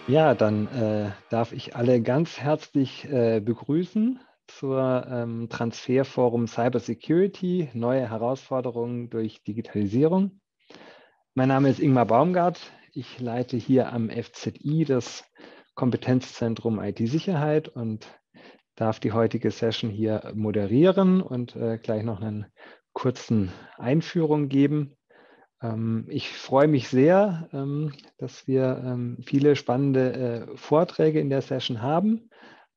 Ja, dann darf ich alle ganz herzlich begrüßen zur Transferforum Cybersecurity, neue Herausforderungen durch Digitalisierung. Mein Name ist Ingmar Baumgart. Ich leite hier am FZI das Kompetenzzentrum IT-Sicherheit und darf die heutige Session hier moderieren und gleich noch einen kurzen Einführung geben. Ich freue mich sehr, dass wir viele spannende Vorträge in der Session haben.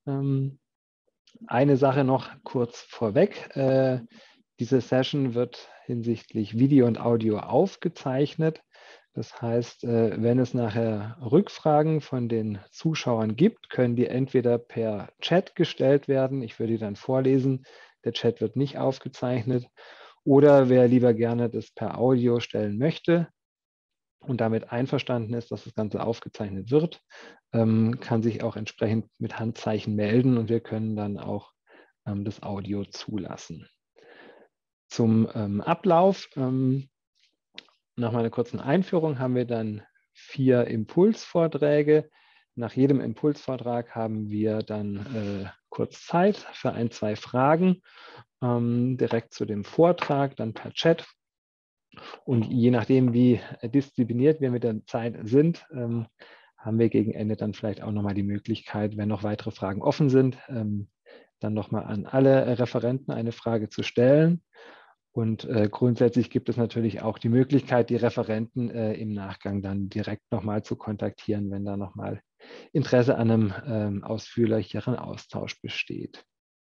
Eine Sache noch kurz vorweg. Diese Session wird hinsichtlich Video und Audio aufgezeichnet. Das heißt, wenn es nachher Rückfragen von den Zuschauern gibt, können die entweder per Chat gestellt werden. Ich würde die dann vorlesen. Der Chat wird nicht aufgezeichnet. Oder wer lieber gerne das per Audio stellen möchte und damit einverstanden ist, dass das Ganze aufgezeichnet wird, kann sich auch entsprechend mit Handzeichen melden und wir können dann auch das Audio zulassen. Zum Ablauf, nach meiner kurzen Einführung haben wir dann 4 Impulsvorträge. Nach jedem Impulsvortrag haben wir dann kurz Zeit für 1, 2 Fragen, direkt zu dem Vortrag, dann per Chat. Und je nachdem, wie diszipliniert wir mit der Zeit sind, haben wir gegen Ende dann vielleicht auch nochmal die Möglichkeit, wenn noch weitere Fragen offen sind, dann nochmal an alle Referenten eine Frage zu stellen. Und grundsätzlich gibt es natürlich auch die Möglichkeit, die Referenten im Nachgang dann direkt nochmal zu kontaktieren, wenn da nochmal Interesse an einem ausführlicheren Austausch besteht.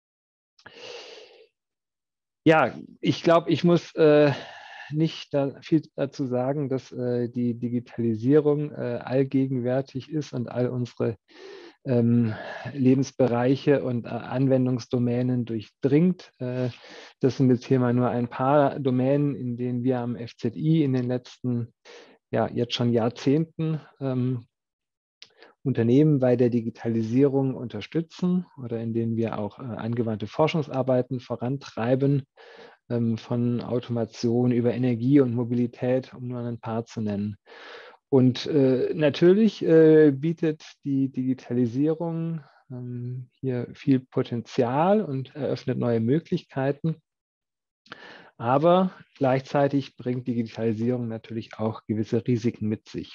Ja, ich glaube, ich muss nicht viel dazu sagen, dass die Digitalisierung allgegenwärtig ist und all unsere Lebensbereiche und Anwendungsdomänen durchdringt. Das sind jetzt hier mal nur ein paar Domänen, in denen wir am FZI in den letzten, ja, jetzt schon Jahrzehnten Unternehmen bei der Digitalisierung unterstützen oder in denen wir auch angewandte Forschungsarbeiten vorantreiben, von Automation über Energie und Mobilität, um nur ein paar zu nennen. Und natürlich bietet die Digitalisierung hier viel Potenzial und eröffnet neue Möglichkeiten. Aber gleichzeitig bringt Digitalisierung natürlich auch gewisse Risiken mit sich.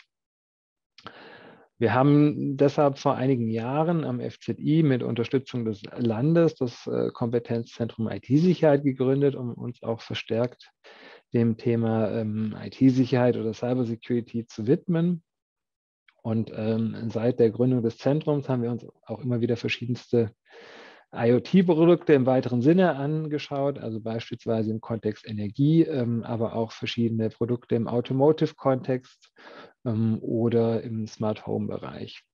Wir haben deshalb vor einigen Jahren am FZI mit Unterstützung des Landes das Kompetenzzentrum IT-Sicherheit gegründet, um uns auch verstärkt dem Thema IT-Sicherheit oder Cybersecurity zu widmen. Und seit der Gründung des Zentrums haben wir uns auch immer wieder verschiedenste IoT-Produkte im weiteren Sinne angeschaut, also beispielsweise im Kontext Energie, aber auch verschiedene Produkte im Automotive-Kontext oder im Smart Home-Bereich.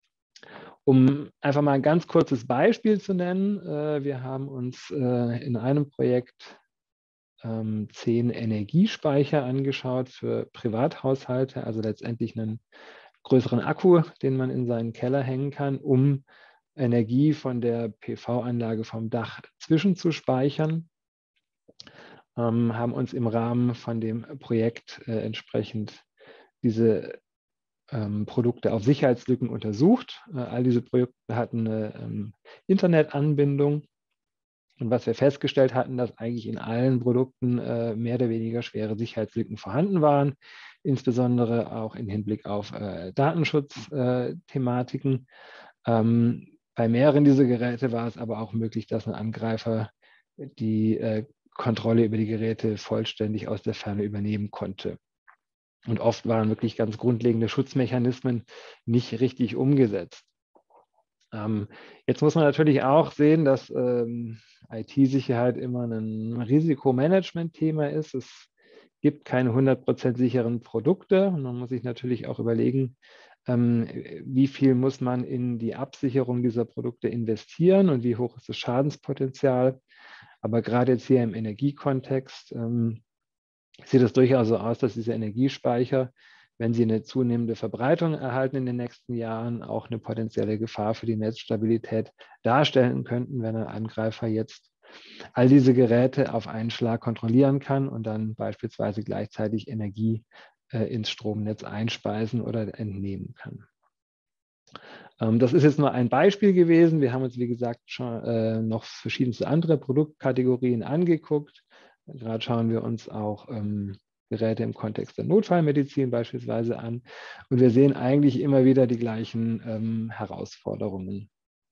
Um einfach mal ein ganz kurzes Beispiel zu nennen, wir haben uns in einem Projekt 10 Energiespeicher angeschaut für Privathaushalte, also letztendlich einen größeren Akku, den man in seinen Keller hängen kann, um Energie von der PV-Anlage vom Dach zwischenzuspeichern. Haben uns im Rahmen von dem Projekt entsprechend diese Produkte auf Sicherheitslücken untersucht. All diese Projekte hatten eine Internetanbindung. Und was wir festgestellt hatten, dass eigentlich in allen Produkten mehr oder weniger schwere Sicherheitslücken vorhanden waren, insbesondere auch im Hinblick auf Datenschutzthematiken. Bei mehreren dieser Geräte war es aber auch möglich, dass ein Angreifer die Kontrolle über die Geräte vollständig aus der Ferne übernehmen konnte. Und oft waren wirklich ganz grundlegende Schutzmechanismen nicht richtig umgesetzt. Jetzt muss man natürlich auch sehen, dass IT-Sicherheit immer ein Risikomanagement-Thema ist. Es gibt keine 100% sicheren Produkte. Und man muss sich natürlich auch überlegen, wie viel muss man in die Absicherung dieser Produkte investieren und wie hoch ist das Schadenspotenzial. Aber gerade jetzt hier im Energiekontext sieht es durchaus so aus, dass diese Energiespeicher, wenn sie eine zunehmende Verbreitung erhalten in den nächsten Jahren, auch eine potenzielle Gefahr für die Netzstabilität darstellen könnten, wenn ein Angreifer jetzt all diese Geräte auf einen Schlag kontrollieren kann und dann beispielsweise gleichzeitig Energie ins Stromnetz einspeisen oder entnehmen kann. Das ist jetzt nur ein Beispiel gewesen. Wir haben uns, wie gesagt, schon noch verschiedenste andere Produktkategorien angeguckt. Gerade schauen wir uns auch Geräte im Kontext der Notfallmedizin beispielsweise an. Und wir sehen eigentlich immer wieder die gleichen Herausforderungen.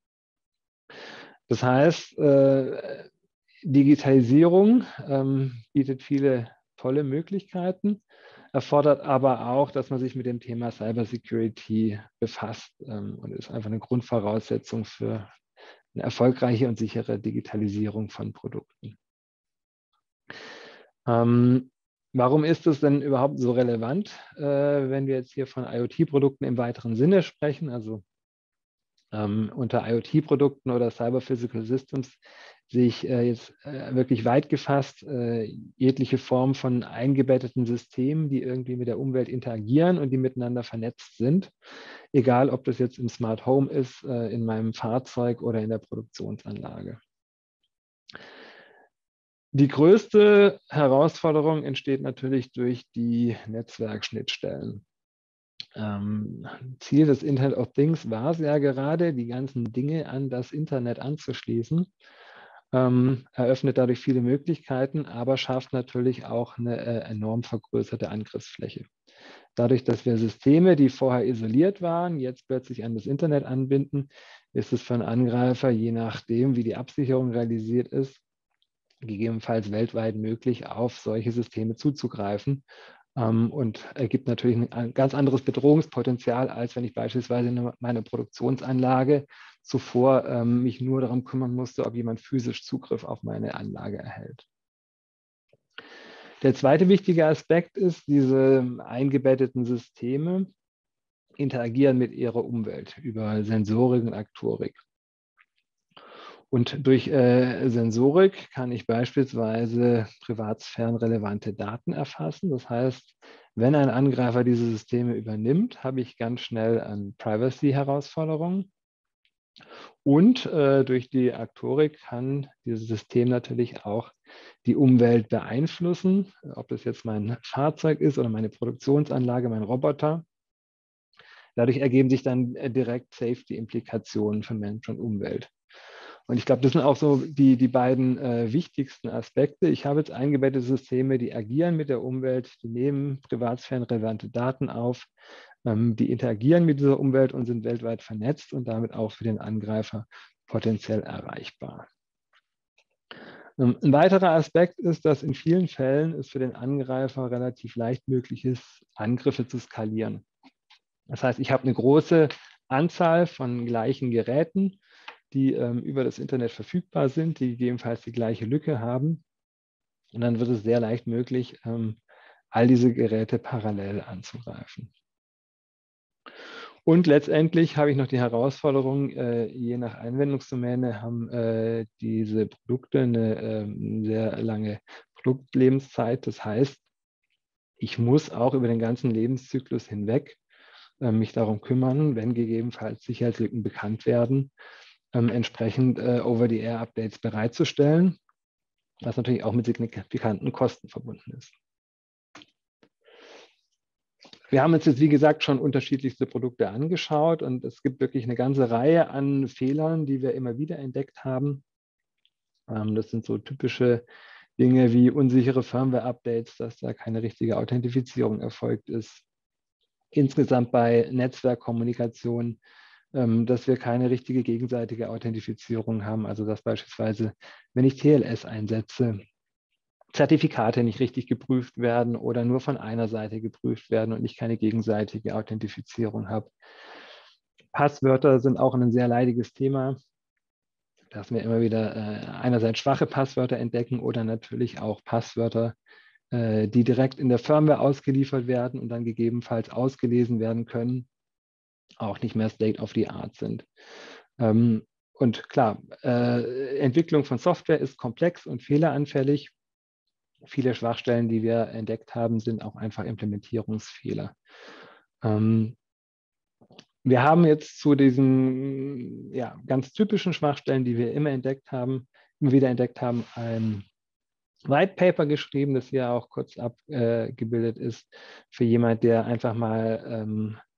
Das heißt, Digitalisierung bietet viele tolle Möglichkeiten, erfordert aber auch, dass man sich mit dem Thema Cybersecurity befasst und ist einfach eine Grundvoraussetzung für eine erfolgreiche und sichere Digitalisierung von Produkten. Warum ist es denn überhaupt so relevant, wenn wir jetzt hier von IoT-Produkten im weiteren Sinne sprechen? Also unter IoT-Produkten oder Cyber Physical Systems sehe ich jetzt wirklich weit gefasst jegliche Form von eingebetteten Systemen, die irgendwie mit der Umwelt interagieren und die miteinander vernetzt sind. Egal, ob das jetzt im Smart Home ist, in meinem Fahrzeug oder in der Produktionsanlage. Die größte Herausforderung entsteht natürlich durch die Netzwerkschnittstellen. Ziel des Internet of Things war es ja gerade, die ganzen Dinge an das Internet anzuschließen. Eröffnet dadurch viele Möglichkeiten, aber schafft natürlich auch eine enorm vergrößerte Angriffsfläche. Dadurch, dass wir Systeme, die vorher isoliert waren, jetzt plötzlich an das Internet anbinden, ist es für einen Angreifer, je nachdem, wie die Absicherung realisiert ist, gegebenenfalls weltweit möglich, auf solche Systeme zuzugreifen. Und ergibt natürlich ein ganz anderes Bedrohungspotenzial, als wenn ich beispielsweise in meiner Produktionsanlage zuvor mich nur darum kümmern musste, ob jemand physisch Zugriff auf meine Anlage erhält. Der zweite wichtige Aspekt ist, diese eingebetteten Systeme interagieren mit ihrer Umwelt über Sensorik und Aktorik. Und durch Sensorik kann ich beispielsweise privatsphärenrelevante Daten erfassen. Das heißt, wenn ein Angreifer diese Systeme übernimmt, habe ich ganz schnell Privacy-Herausforderungen. Und durch die Aktorik kann dieses System natürlich auch die Umwelt beeinflussen, ob das jetzt mein Fahrzeug ist oder meine Produktionsanlage, mein Roboter. Dadurch ergeben sich dann direkt Safety-Implikationen für Mensch und Umwelt. Und ich glaube, das sind auch so die beiden wichtigsten Aspekte. Ich habe jetzt eingebettete Systeme, die agieren mit der Umwelt, die nehmen privatsphärenrelevante Daten auf, die interagieren mit dieser Umwelt und sind weltweit vernetzt und damit auch für den Angreifer potenziell erreichbar. Ein weiterer Aspekt ist, dass in vielen Fällen es für den Angreifer relativ leicht möglich ist, Angriffe zu skalieren. Das heißt, ich habe eine große Anzahl von gleichen Geräten, die über das Internet verfügbar sind, die gegebenenfalls die gleiche Lücke haben. Und dann wird es sehr leicht möglich, all diese Geräte parallel anzugreifen. Und letztendlich habe ich noch die Herausforderung, je nach Anwendungsdomäne haben diese Produkte eine sehr lange Produktlebenszeit. Das heißt, ich muss auch über den ganzen Lebenszyklus hinweg mich darum kümmern, wenn gegebenenfalls Sicherheitslücken bekannt werden, entsprechend Over-the-Air-Updates bereitzustellen, was natürlich auch mit signifikanten Kosten verbunden ist. Wir haben uns jetzt, wie gesagt, schon unterschiedlichste Produkte angeschaut und es gibt wirklich eine ganze Reihe an Fehlern, die wir immer wieder entdeckt haben. Das sind so typische Dinge wie unsichere Firmware-Updates, dass da keine richtige Authentifizierung erfolgt ist. Insgesamt bei Netzwerkkommunikation, dass wir keine richtige gegenseitige Authentifizierung haben. Also dass beispielsweise, wenn ich TLS einsetze, Zertifikate nicht richtig geprüft werden oder nur von einer Seite geprüft werden und ich keine gegenseitige Authentifizierung habe. Passwörter sind auch ein sehr leidiges Thema, dass wir immer wieder einerseits schwache Passwörter entdecken oder natürlich auch Passwörter, die direkt in der Firmware ausgeliefert werden und dann gegebenenfalls ausgelesen werden können, auch nicht mehr State of the Art sind. Und klar, Entwicklung von Software ist komplex und fehleranfällig. Viele Schwachstellen, die wir entdeckt haben, sind auch einfach Implementierungsfehler. Wir haben jetzt zu diesen ganz typischen Schwachstellen, die wir immer wieder entdeckt haben, ein White Paper geschrieben, das hier auch kurz abgebildet ist, für jemand, der einfach mal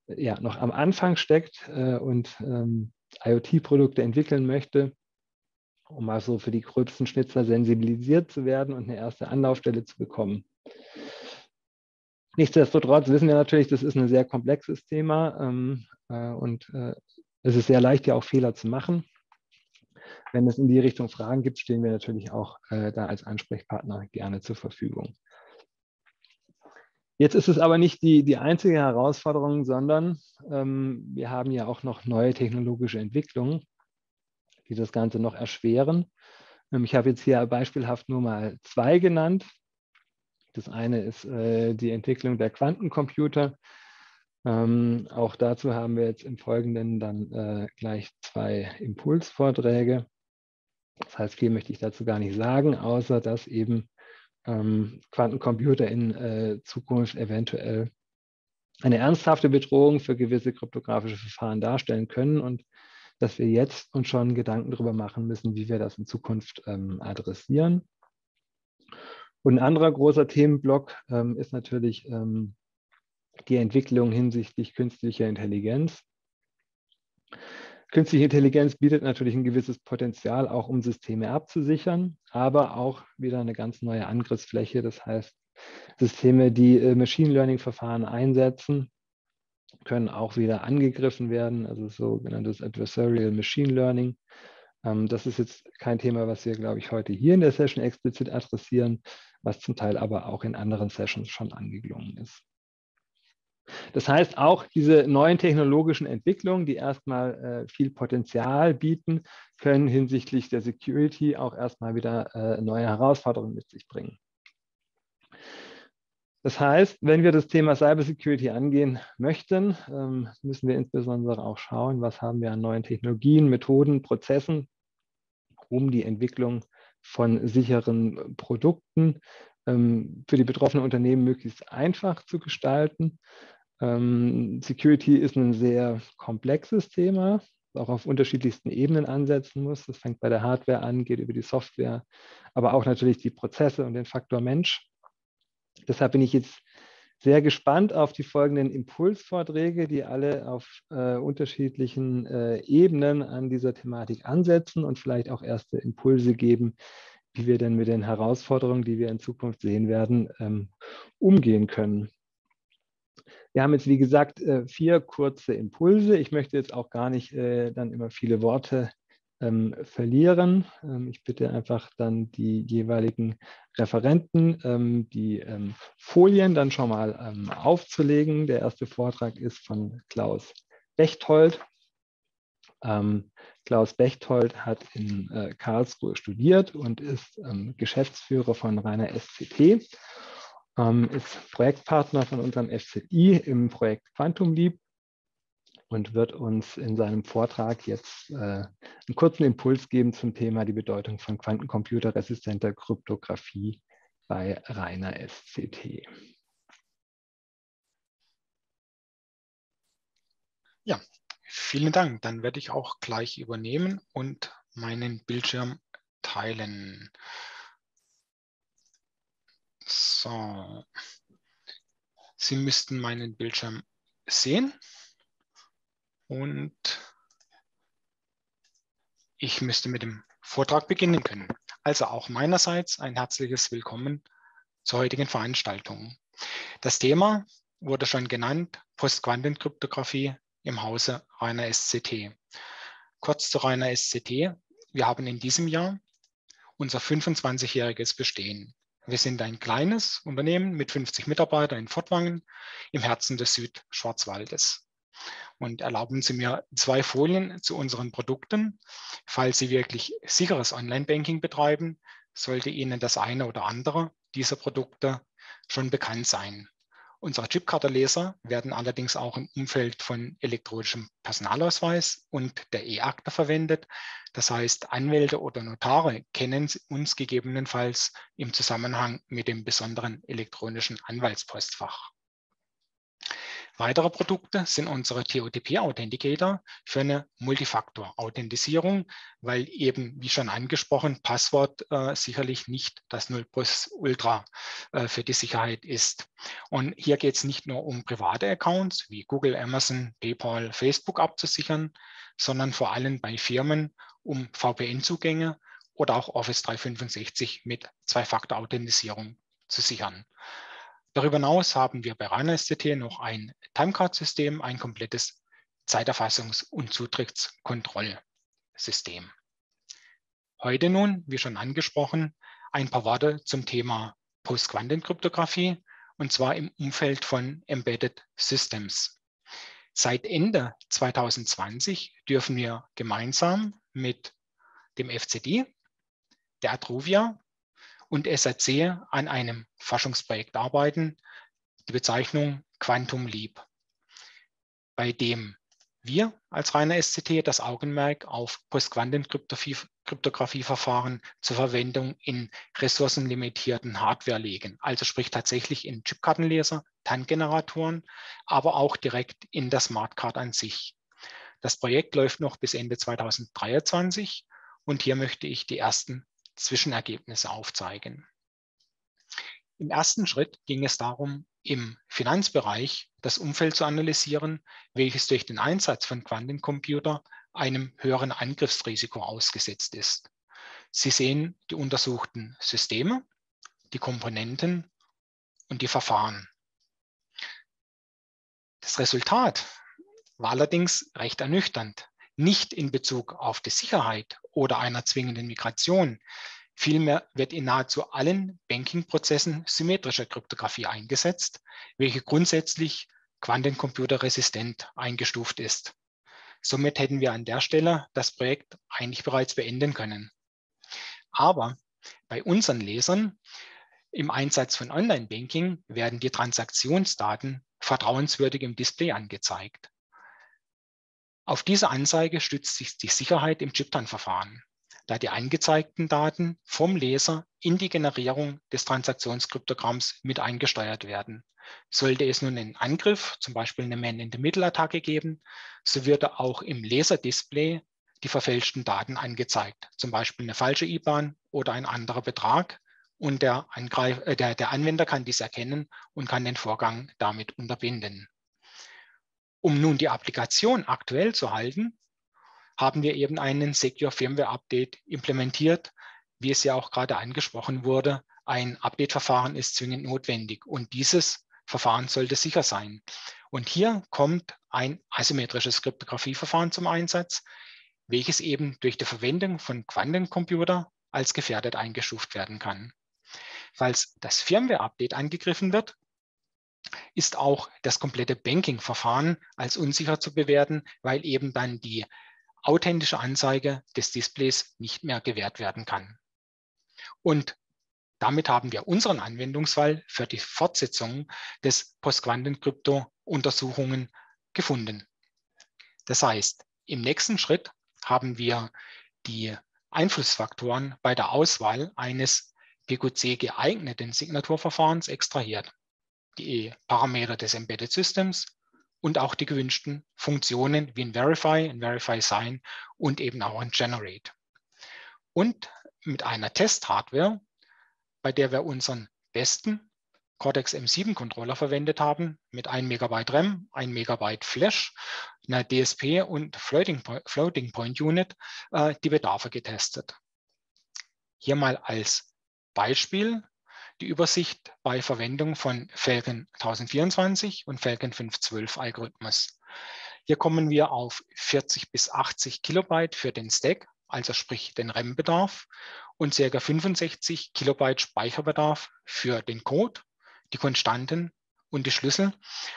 ja, noch am Anfang steckt und IoT-Produkte entwickeln möchte, um mal so für die gröbsten Schnitzer sensibilisiert zu werden und eine erste Anlaufstelle zu bekommen. Nichtsdestotrotz wissen wir natürlich, das ist ein sehr komplexes Thema und es ist sehr leicht, ja auch Fehler zu machen. Wenn es in die Richtung Fragen gibt, stehen wir natürlich auch da als Ansprechpartner gerne zur Verfügung. Jetzt ist es aber nicht die einzige Herausforderung, sondern wir haben ja auch noch neue technologische Entwicklungen, die das Ganze noch erschweren. Ich habe jetzt hier beispielhaft nur mal 2 genannt. Das eine ist die Entwicklung der Quantencomputer. Auch dazu haben wir jetzt im Folgenden dann gleich 2 Impulsvorträge. Das heißt, viel möchte ich dazu gar nicht sagen, außer dass eben Quantencomputer in Zukunft eventuell eine ernsthafte Bedrohung für gewisse kryptografische Verfahren darstellen können und dass wir jetzt uns schon Gedanken darüber machen müssen, wie wir das in Zukunft adressieren. Und ein anderer großer Themenblock ist natürlich die Entwicklung hinsichtlich künstlicher Intelligenz. Künstliche Intelligenz bietet natürlich ein gewisses Potenzial, auch um Systeme abzusichern, aber auch wieder eine ganz neue Angriffsfläche. Das heißt, Systeme, die Machine Learning-Verfahren einsetzen, können auch wieder angegriffen werden, also sogenanntes Adversarial Machine Learning. Das ist jetzt kein Thema, was wir, glaube ich, heute hier in der Session explizit adressieren, was zum Teil aber auch in anderen Sessions schon angeklungen ist. Das heißt, auch diese neuen technologischen Entwicklungen, die erstmal viel Potenzial bieten, können hinsichtlich der Security auch erstmal wieder neue Herausforderungen mit sich bringen. Das heißt, wenn wir das Thema Cybersecurity angehen möchten, müssen wir insbesondere auch schauen, was haben wir an neuen Technologien, Methoden, Prozessen, um die Entwicklung von sicheren Produkten für die betroffenen Unternehmen möglichst einfach zu gestalten. Security ist ein sehr komplexes Thema, das auch auf unterschiedlichsten Ebenen ansetzen muss. Das fängt bei der Hardware an, geht über die Software, aber auch natürlich die Prozesse und den Faktor Mensch. Deshalb bin ich jetzt sehr gespannt auf die folgenden Impulsvorträge, die alle auf unterschiedlichen Ebenen an dieser Thematik ansetzen und vielleicht auch erste Impulse geben, wie wir denn mit den Herausforderungen, die wir in Zukunft sehen werden, umgehen können. Wir haben jetzt, wie gesagt, 4 kurze Impulse. Ich möchte jetzt auch gar nicht dann immer viele Worte verlieren. Ich bitte einfach dann die jeweiligen Referenten, die Folien dann schon mal aufzulegen. Der erste Vortrag ist von Klaus Bechtold. Klaus Bechtold hat in Karlsruhe studiert und ist Geschäftsführer von Rainer SCT. Ist Projektpartner von unserem FZI im Projekt Quantum Leap und wird uns in seinem Vortrag jetzt einen kurzen Impuls geben zum Thema die Bedeutung von quantencomputerresistenter Kryptographie bei Rainer SCT. Ja, vielen Dank. Dann werde ich auch gleich übernehmen und meinen Bildschirm teilen. So, Sie müssten meinen Bildschirm sehen und ich müsste mit dem Vortrag beginnen können. Also auch meinerseits ein herzliches Willkommen zur heutigen Veranstaltung. Das Thema wurde schon genannt, Postquantenkryptographie im Hause Rainer SCT. Kurz zu Rainer SCT. Wir haben in diesem Jahr unser 25-jähriges Bestehen. Wir sind ein kleines Unternehmen mit 50 Mitarbeitern in Fortwangen im Herzen des Südschwarzwaldes. Und erlauben Sie mir 2 Folien zu unseren Produkten. Falls Sie wirklich sicheres Online-Banking betreiben, sollte Ihnen das eine oder andere dieser Produkte schon bekannt sein. Unsere Chipkartenleser werden allerdings auch im Umfeld von elektronischem Personalausweis und der E-Akte verwendet. Das heißt, Anwälte oder Notare kennen uns gegebenenfalls im Zusammenhang mit dem besonderen elektronischen Anwaltspostfach. Weitere Produkte sind unsere TOTP-Authenticator für eine Multifaktor-Authentisierung, weil eben, wie schon angesprochen, Passwort sicherlich nicht das Nullplus-Ultra für die Sicherheit ist. Und hier geht es nicht nur um private Accounts wie Google, Amazon, PayPal, Facebook abzusichern, sondern vor allem bei Firmen um VPN-Zugänge oder auch Office 365 mit Zwei-Faktor-Authentisierung zu sichern. Darüber hinaus haben wir bei Rana SCT noch ein Timecard-System, ein komplettes Zeiterfassungs- und Zutrittskontrollsystem. Heute nun, wie schon angesprochen, ein paar Worte zum Thema Post-Quantenkryptographie, und zwar im Umfeld von Embedded Systems. Seit Ende 2020 dürfen wir gemeinsam mit dem FCD, der Atruvia und SAC an einem Forschungsprojekt arbeiten, die Bezeichnung Quantum Leap, bei dem wir als Rana SCT das Augenmerk auf Postquantenkryptographieverfahren zur Verwendung in ressourcenlimitierten Hardware legen, also sprich tatsächlich in Chipkartenleser, TAN-Generatoren, aber auch direkt in der Smartcard an sich. Das Projekt läuft noch bis Ende 2023 und hier möchte ich die ersten Zwischenergebnisse aufzeigen. Im ersten Schritt ging es darum, im Finanzbereich das Umfeld zu analysieren, welches durch den Einsatz von Quantencomputer einem höheren Angriffsrisiko ausgesetzt ist. Sie sehen die untersuchten Systeme, die Komponenten und die Verfahren. Das Resultat war allerdings recht ernüchternd, nicht in Bezug auf die Sicherheit oder einer zwingenden Migration. Vielmehr wird in nahezu allen Banking-Prozessen symmetrische Kryptographie eingesetzt, welche grundsätzlich quantencomputerresistent eingestuft ist. Somit hätten wir an der Stelle das Projekt eigentlich bereits beenden können. Aber bei unseren Lesern im Einsatz von Online-Banking werden die Transaktionsdaten vertrauenswürdig im Display angezeigt. Auf diese Anzeige stützt sich die Sicherheit im Chiptan-Verfahren, da die angezeigten Daten vom Leser in die Generierung des Transaktionskryptogramms mit eingesteuert werden. Sollte es nun einen Angriff, zum Beispiel eine Man-in-the-Middle-Attacke geben, so würde auch im Laserdisplay die verfälschten Daten angezeigt, zum Beispiel eine falsche IBAN oder ein anderer Betrag, und der Anwender kann dies erkennen und kann den Vorgang damit unterbinden. Um nun die Applikation aktuell zu halten, haben wir eben einen Secure Firmware Update implementiert. Wie es ja auch gerade angesprochen wurde, ein Update-Verfahren ist zwingend notwendig und dieses Verfahren sollte sicher sein. Und hier kommt ein asymmetrisches Kryptographieverfahren zum Einsatz, welches eben durch die Verwendung von Quantencomputer als gefährdet eingestuft werden kann. Falls das Firmware-Update angegriffen wird, ist auch das komplette Banking-Verfahren als unsicher zu bewerten, weil eben dann die authentische Anzeige des Displays nicht mehr gewährt werden kann. Und damit haben wir unseren Anwendungsfall für die Fortsetzung des Postquantenkrypto-Untersuchungen gefunden. Das heißt, im nächsten Schritt haben wir die Einflussfaktoren bei der Auswahl eines PQC geeigneten Signaturverfahrens extrahiert. Die Parameter des Embedded Systems und auch die gewünschten Funktionen wie ein Verify Sign und eben auch ein Generate. Und mit einer Test-Hardware, bei der wir unseren besten Cortex-M7 Controller verwendet haben, mit 1 MB RAM, 1 MB Flash, einer DSP und Floating Point Unit, die Bedarfe getestet. Hier mal als Beispiel die Übersicht bei Verwendung von Falcon 1024 und Falcon 512 Algorithmus. Hier kommen wir auf 40 bis 80 Kilobyte für den Stack, also sprich den RAM-Bedarf, und ca. 65 Kilobyte Speicherbedarf für den Code, die Konstanten und die Schlüssel.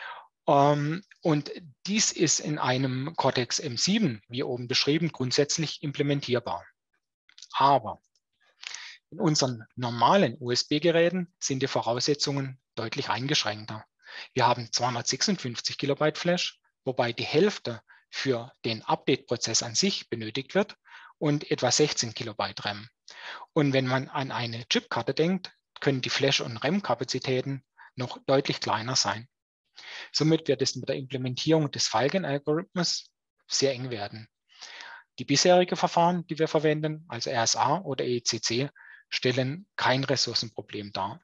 Und dies ist in einem Cortex M7, wie oben beschrieben, grundsätzlich implementierbar. Aber in unseren normalen USB-Geräten sind die Voraussetzungen deutlich eingeschränkter. Wir haben 256 Kilobyte Flash, wobei die Hälfte für den Update-Prozess an sich benötigt wird und etwa 16 Kilobyte RAM. Und wenn man an eine Chipkarte denkt, können die Flash- und RAM-Kapazitäten noch deutlich kleiner sein. Somit wird es mit der Implementierung des Falcon-Algorithmus sehr eng werden. Die bisherigen Verfahren, die wir verwenden, also RSA oder ECC, stellen kein Ressourcenproblem dar.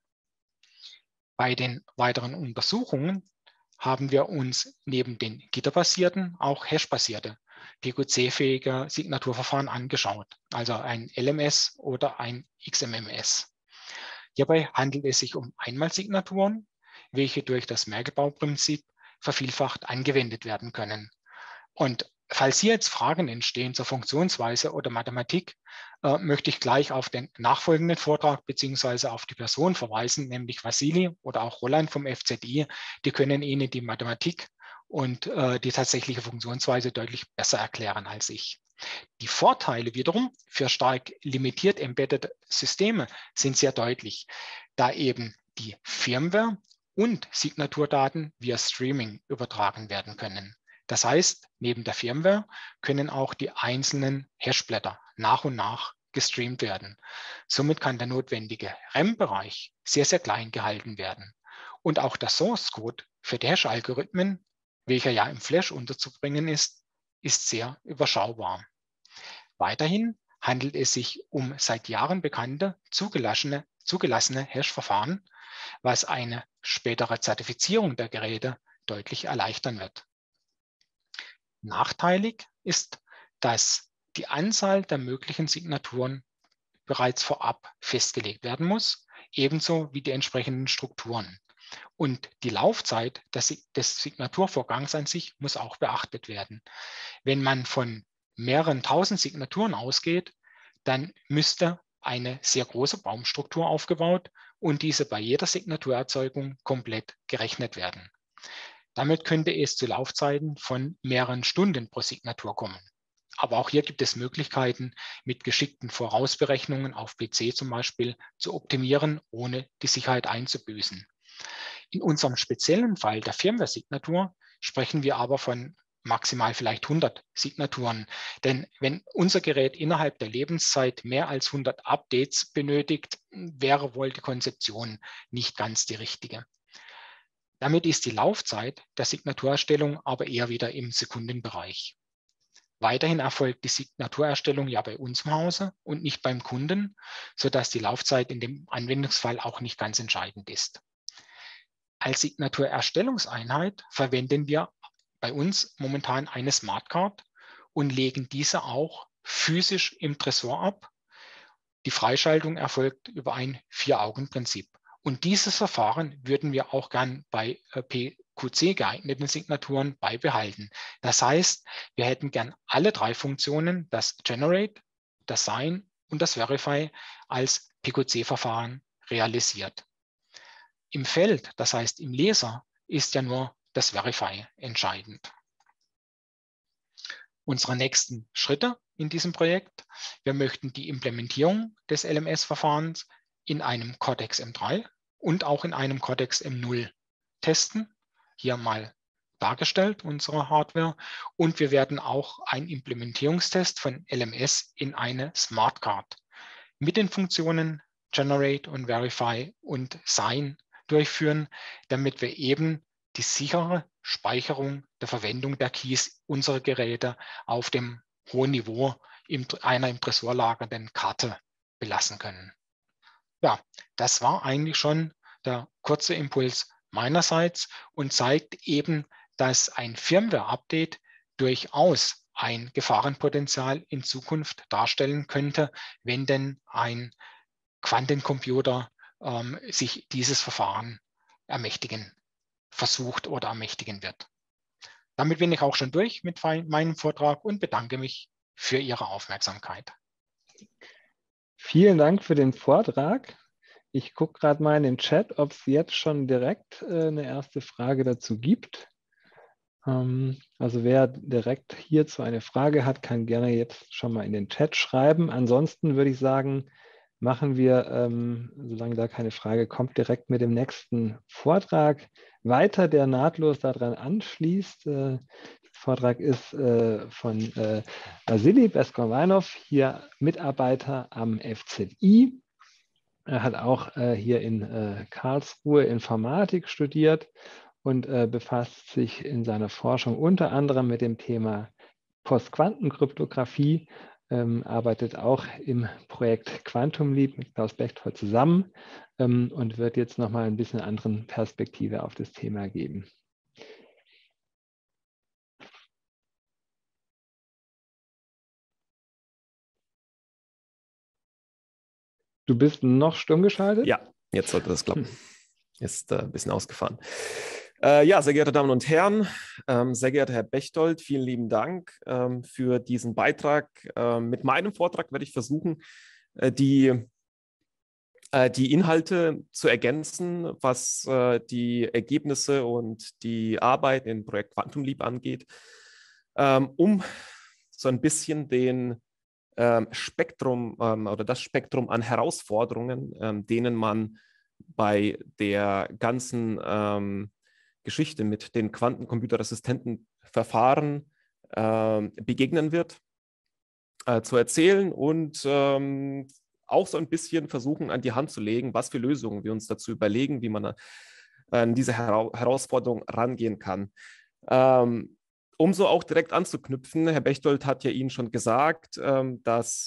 Bei den weiteren Untersuchungen haben wir uns neben den gitterbasierten auch hashbasierte PQC-fähige Signaturverfahren angeschaut, also ein LMS oder ein XMMS. Hierbei handelt es sich um Einmalsignaturen, welche durch das Mergebauprinzip vervielfacht angewendet werden können. Und falls hier jetzt Fragen entstehen zur Funktionsweise oder Mathematik, möchte ich gleich auf den nachfolgenden Vortrag bzw. auf die Person verweisen, nämlich Vasili oder auch Roland vom FZI. Die können Ihnen die Mathematik und die tatsächliche Funktionsweise deutlich besser erklären als ich. Die Vorteile wiederum für stark limitiert embedded Systeme sind sehr deutlich, da eben die Firmware und Signaturdaten via Streaming übertragen werden können. Das heißt, neben der Firmware können auch die einzelnen Hashblätter nach und nach gestreamt werden. Somit kann der notwendige RAM-Bereich sehr, sehr klein gehalten werden. Und auch der Source-Code für die Hash-Algorithmen, welcher ja im Flash unterzubringen ist sehr überschaubar. Weiterhin handelt es sich um seit Jahren bekannte, zugelassene Hash-Verfahren, was eine spätere Zertifizierung der Geräte deutlich erleichtern wird. Nachteilig ist, dass die Anzahl der möglichen Signaturen bereits vorab festgelegt werden muss, ebenso wie die entsprechenden Strukturen. Und die Laufzeit des Signaturvorgangs an sich muss auch beachtet werden. Wenn man von mehreren tausend Signaturen ausgeht, dann müsste eine sehr große Baumstruktur aufgebaut und diese bei jeder Signaturerzeugung komplett gerechnet werden. Damit könnte es zu Laufzeiten von mehreren Stunden pro Signatur kommen. Aber auch hier gibt es Möglichkeiten, mit geschickten Vorausberechnungen auf PC zum Beispiel zu optimieren, ohne die Sicherheit einzubüßen. In unserem speziellen Fall der Firmware-Signatur sprechen wir aber von maximal vielleicht 100 Signaturen. Denn wenn unser Gerät innerhalb der Lebenszeit mehr als 100 Updates benötigt, wäre wohl die Konzeption nicht ganz die richtige. Damit ist die Laufzeit der Signaturerstellung aber eher wieder im Sekundenbereich. Weiterhin erfolgt die Signaturerstellung ja bei uns im Hause und nicht beim Kunden, sodass die Laufzeit in dem Anwendungsfall auch nicht ganz entscheidend ist. Als Signaturerstellungseinheit verwenden wir bei uns momentan eine Smartcard und legen diese auch physisch im Tresor ab. Die Freischaltung erfolgt über ein Vier-Augen-Prinzip. Und dieses Verfahren würden wir auch gern bei PQC geeigneten Signaturen beibehalten. Das heißt, wir hätten gern alle drei Funktionen, das Generate, das Sign und das Verify, als PQC-Verfahren realisiert. Im Feld, das heißt im Leser, ist ja nur das Verify entscheidend. Unsere nächsten Schritte in diesem Projekt: Wir möchten die Implementierung des LMS-Verfahrens in einem Cortex M3 und auch in einem Cortex M0 testen. Hier mal dargestellt unsere Hardware. Und wir werden auch einen Implementierungstest von LMS in eine Smartcard mit den Funktionen Generate und Verify und Sign durchführen, damit wir eben die sichere Speicherung der Verwendung der Keys unserer Geräte auf dem hohen Niveau einer im Tresor lagernden Karte belassen können. Ja, das war eigentlich schon der kurze Impuls meinerseits und zeigt eben, dass ein Firmware-Update durchaus ein Gefahrenpotenzial in Zukunft darstellen könnte, wenn denn ein Quantencomputer sich dieses Verfahren ermächtigen versucht oder ermächtigen wird. Damit bin ich auch schon durch mit meinem Vortrag und bedanke mich für Ihre Aufmerksamkeit. Vielen Dank für den Vortrag. Ich gucke gerade mal in den Chat, ob es jetzt schon direkt eine erste Frage dazu gibt. Also wer direkt hierzu eine Frage hat, kann gerne jetzt schon mal in den Chat schreiben. Ansonsten würde ich sagen, machen wir, solange da keine Frage kommt, direkt mit dem nächsten Vortrag weiter, der nahtlos daran anschließt. Der Vortrag ist von Vasili Beskonvanov, hier Mitarbeiter am FZI. Er hat auch hier in Karlsruhe Informatik studiert und befasst sich in seiner Forschung unter anderem mit dem Thema Postquantenkryptographie, arbeitet auch im Projekt Quantum Leap mit Klaus Bechtold zusammen und wird jetzt nochmal ein bisschen anderen Perspektive auf das Thema geben. Du bist noch stumm geschaltet? Ja, jetzt sollte das klappen. Ist ein bisschen ausgefahren. Ja, sehr geehrte Damen und Herren, sehr geehrter Herr Bechtold, vielen lieben Dank für diesen Beitrag. Mit meinem Vortrag werde ich versuchen, die Inhalte zu ergänzen, was die Ergebnisse und die Arbeit im Projekt Quantum Leap angeht, um so ein bisschen den Spektrum oder das Spektrum an Herausforderungen, denen man bei der ganzen Geschichte mit den quantencomputerresistenten Verfahren begegnen wird, zu erzählen und auch so ein bisschen versuchen an die Hand zu legen, was für Lösungen wir uns dazu überlegen, wie man an diese Herausforderung rangehen kann. Um so auch direkt anzuknüpfen, Herr Bechtold hat ja Ihnen schon gesagt, dass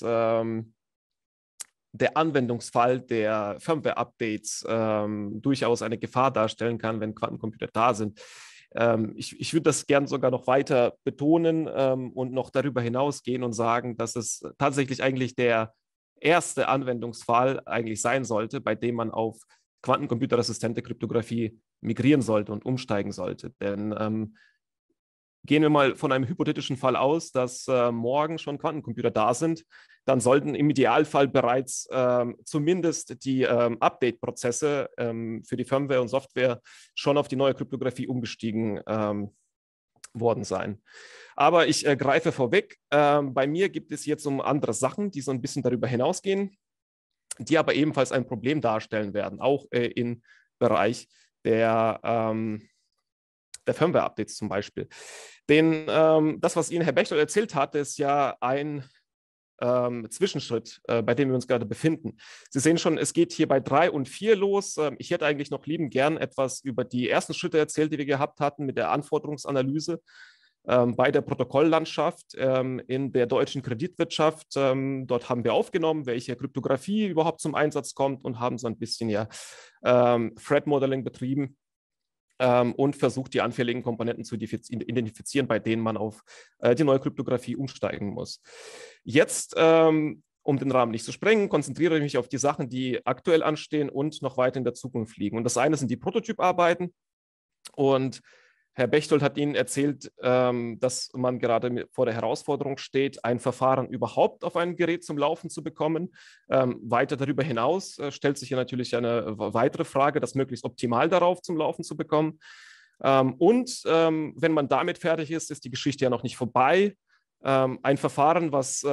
der Anwendungsfall der Firmware-Updates durchaus eine Gefahr darstellen kann, wenn Quantencomputer da sind. Ich würde das gern sogar noch weiter betonen und noch darüber hinausgehen und sagen, dass es tatsächlich eigentlich der erste Anwendungsfall eigentlich sein sollte, bei dem man auf quantencomputerresistente Kryptographie migrieren sollte und umsteigen sollte. Denn gehen wir mal von einem hypothetischen Fall aus, dass morgen schon Quantencomputer da sind, dann sollten im Idealfall bereits zumindest die Update-Prozesse für die Firmware und Software schon auf die neue Kryptographie umgestiegen worden sein. Aber ich greife vorweg. Bei mir gibt es jetzt um andere Sachen, die so ein bisschen darüber hinausgehen, die aber ebenfalls ein Problem darstellen werden, auch im Bereich der Firmware-Updates zum Beispiel. Denn das, was Ihnen Herr Bechtold erzählt hat, ist ja ein Zwischenschritt, bei dem wir uns gerade befinden. Sie sehen schon, es geht hier bei 3 und 4 los. Ich hätte eigentlich noch liebend gern etwas über die ersten Schritte erzählt, die wir gehabt hatten mit der Anforderungsanalyse bei der Protokolllandschaft in der deutschen Kreditwirtschaft. Dort haben wir aufgenommen, welche Kryptographie überhaupt zum Einsatz kommt und haben so ein bisschen ja Threat-Modeling betrieben und versucht, die anfälligen Komponenten zu identifizieren, bei denen man auf die neue Kryptographie umsteigen muss. Jetzt, um den Rahmen nicht zu sprengen, konzentriere ich mich auf die Sachen, die aktuell anstehen und noch weiter in der Zukunft liegen. Und das eine sind die Prototyparbeiten. Und Herr Bechtold hat Ihnen erzählt, dass man gerade vor der Herausforderung steht, ein Verfahren überhaupt auf ein Gerät zum Laufen zu bekommen. Weiter darüber hinaus stellt sich hier natürlich eine weitere Frage, das möglichst optimal darauf zum Laufen zu bekommen. Wenn man damit fertig ist, ist die Geschichte ja noch nicht vorbei. Ein Verfahren, was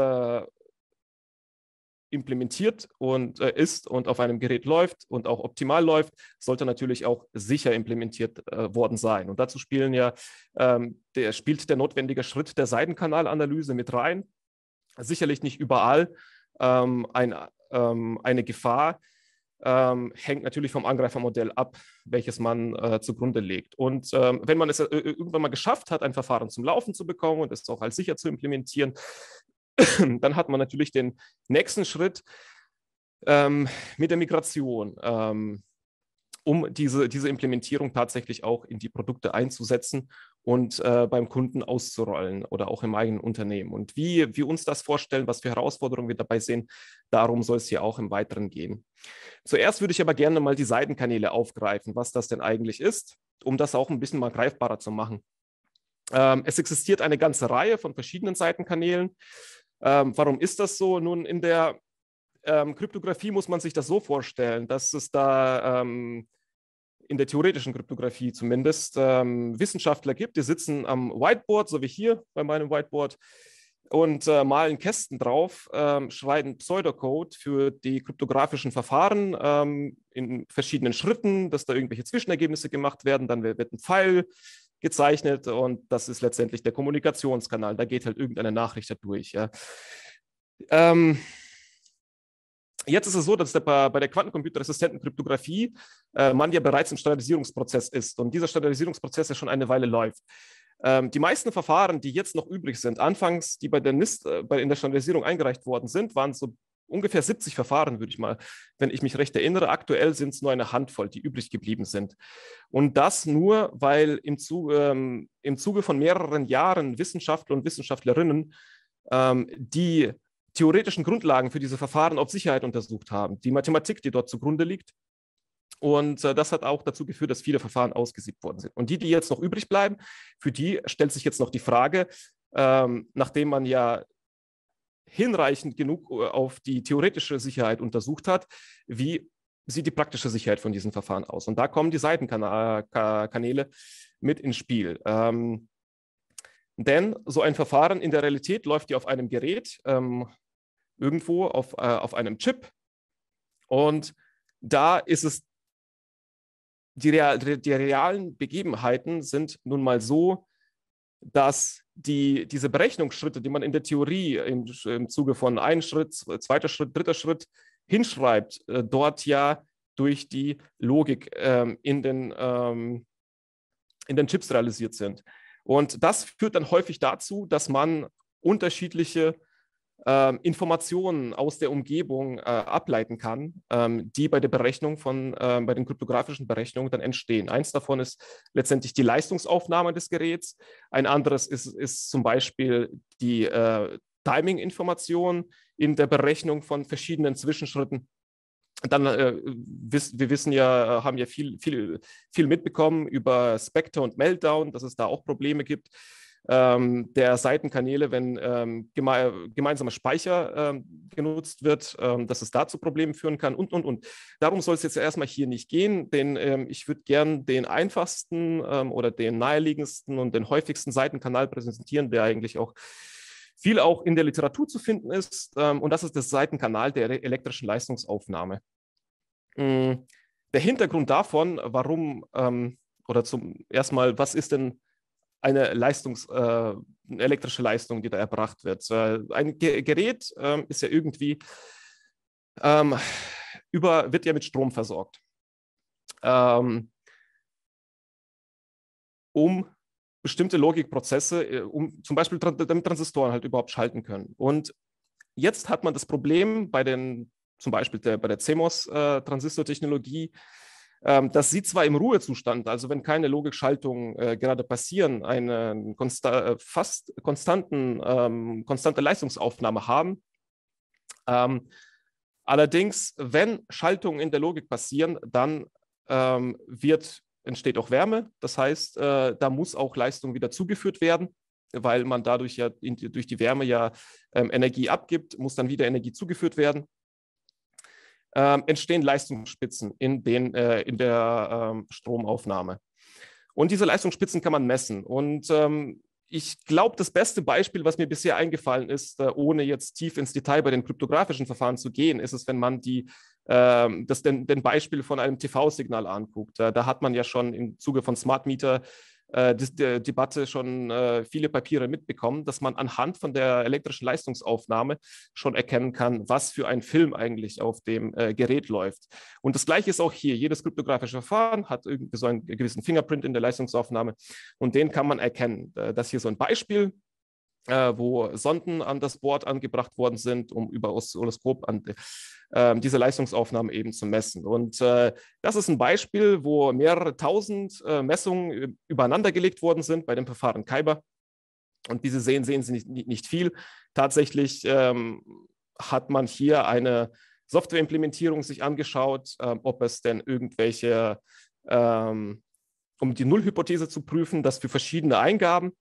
implementiert und ist und auf einem Gerät läuft und auch optimal läuft, sollte natürlich auch sicher implementiert worden sein. Und dazu spielt der notwendige Schritt der Seitenkanalanalyse mit rein. Sicherlich nicht überall. Eine Gefahr hängt natürlich vom Angreifermodell ab, welches man zugrunde legt. Und wenn man es irgendwann mal geschafft hat, ein Verfahren zum Laufen zu bekommen und es auch als sicher zu implementieren, dann hat man natürlich den nächsten Schritt mit der Migration, um diese Implementierung tatsächlich auch in die Produkte einzusetzen und beim Kunden auszurollen oder auch im eigenen Unternehmen. Und wie wir uns das vorstellen, was für Herausforderungen wir dabei sehen, darum soll es hier auch im Weiteren gehen. Zuerst würde ich aber gerne mal die Seitenkanäle aufgreifen, was das denn eigentlich ist, um das auch ein bisschen mal greifbarer zu machen. Es existiert eine ganze Reihe von verschiedenen Seitenkanälen. Warum ist das so? Nun, in der Kryptographie muss man sich das so vorstellen, dass es da in der theoretischen Kryptographie zumindest Wissenschaftler gibt, die sitzen am Whiteboard, so wie hier bei meinem Whiteboard, und malen Kästen drauf, schreiben Pseudocode für die kryptografischen Verfahren in verschiedenen Schritten, dass da irgendwelche Zwischenergebnisse gemacht werden, dann wird ein Pfeil gezeichnet und das ist letztendlich der Kommunikationskanal. Da geht halt irgendeine Nachricht da durch. Ja. Jetzt ist es so, dass bei der quantencomputerresistenten Kryptographie man ja bereits im Standardisierungsprozess ist und dieser Standardisierungsprozess ja schon eine Weile läuft. Die meisten Verfahren, die jetzt noch übrig sind, anfangs, die bei der NIST in der Standardisierung eingereicht worden sind, waren so ungefähr 70 Verfahren, würde ich mal, wenn ich mich recht erinnere. Aktuell sind es nur eine Handvoll, die übrig geblieben sind. Und das nur, weil im Zuge von mehreren Jahren Wissenschaftler und Wissenschaftlerinnen die theoretischen Grundlagen für diese Verfahren auf Sicherheit untersucht haben, die Mathematik, die dort zugrunde liegt. Und das hat auch dazu geführt, dass viele Verfahren ausgesiebt worden sind. Und die jetzt noch übrig bleiben, für die stellt sich jetzt noch die Frage, nachdem man ja hinreichend genug auf die theoretische Sicherheit untersucht hat, wie sieht die praktische Sicherheit von diesen Verfahren aus? Und da kommen die Seitenkanäle mit ins Spiel. Denn so ein Verfahren in der Realität läuft ja auf einem Gerät, irgendwo auf einem Chip. Und da ist es, die realen Begebenheiten sind nun mal so, dass diese Berechnungsschritte, die man in der Theorie im Zuge von einem Schritt, zweiter Schritt, dritter Schritt hinschreibt, dort ja durch die Logik in den Chips realisiert sind. Und das führt dann häufig dazu, dass man unterschiedliche Informationen aus der Umgebung ableiten kann, die bei der Berechnung bei den kryptografischen Berechnungen dann entstehen. Eins davon ist letztendlich die Leistungsaufnahme des Geräts. Ein anderes ist zum Beispiel die Timing-Information in der Berechnung von verschiedenen Zwischenschritten. Dann, wir wissen ja, haben ja viel mitbekommen über Spectre und Meltdown, dass es da auch Probleme gibt. Der Seitenkanäle, wenn gemeinsamer Speicher genutzt wird, dass es da zu Problemen führen kann und. Darum soll es jetzt erstmal hier nicht gehen, denn ich würde gern den einfachsten oder den naheliegendsten und den häufigsten Seitenkanal präsentieren, der eigentlich auch viel auch in der Literatur zu finden ist, und das ist der Seitenkanal der elektrischen Leistungsaufnahme. Der Hintergrund davon, warum oder erstmal, was ist denn eine elektrische Leistung, die da erbracht wird? Ein Gerät ist ja irgendwie, wird ja mit Strom versorgt. Um bestimmte Logikprozesse, zum Beispiel damit Transistoren halt überhaupt schalten können. Und jetzt hat man das Problem zum Beispiel bei der CMOS-Transistortechnologie, dass sie zwar im Ruhezustand, also wenn keine Logikschaltungen gerade passieren, eine fast konstante Leistungsaufnahme haben. Allerdings, wenn Schaltungen in der Logik passieren, dann entsteht auch Wärme. Das heißt, da muss auch Leistung wieder zugeführt werden, weil man dadurch ja durch die Wärme ja Energie abgibt, muss dann wieder Energie zugeführt werden. Entstehen Leistungsspitzen in der Stromaufnahme. Und diese Leistungsspitzen kann man messen. Und ich glaube, das beste Beispiel, was mir bisher eingefallen ist, ohne jetzt tief ins Detail bei den kryptografischen Verfahren zu gehen, ist es, wenn man den Beispiel von einem TV-Signal anguckt. Da hat man ja schon im Zuge von Smart Meter die Debatte schon viele Papiere mitbekommen, dass man anhand von der elektrischen Leistungsaufnahme schon erkennen kann, was für ein Film eigentlich auf dem Gerät läuft. Und das Gleiche ist auch hier. Jedes kryptografische Verfahren hat irgendwie so einen gewissen Fingerprint in der Leistungsaufnahme und den kann man erkennen. Das hier so ein Beispiel, wo Sonden an das Board angebracht worden sind, um über Oszilloskop diese Leistungsaufnahme eben zu messen. Und das ist ein Beispiel, wo mehrere tausend Messungen übereinander gelegt worden sind bei dem Verfahren Kyber. Und wie Sie sehen Sie nicht viel. Tatsächlich hat man hier eine Softwareimplementierung sich angeschaut, ob es denn irgendwelche, um die Nullhypothese zu prüfen, dass für verschiedene Eingaben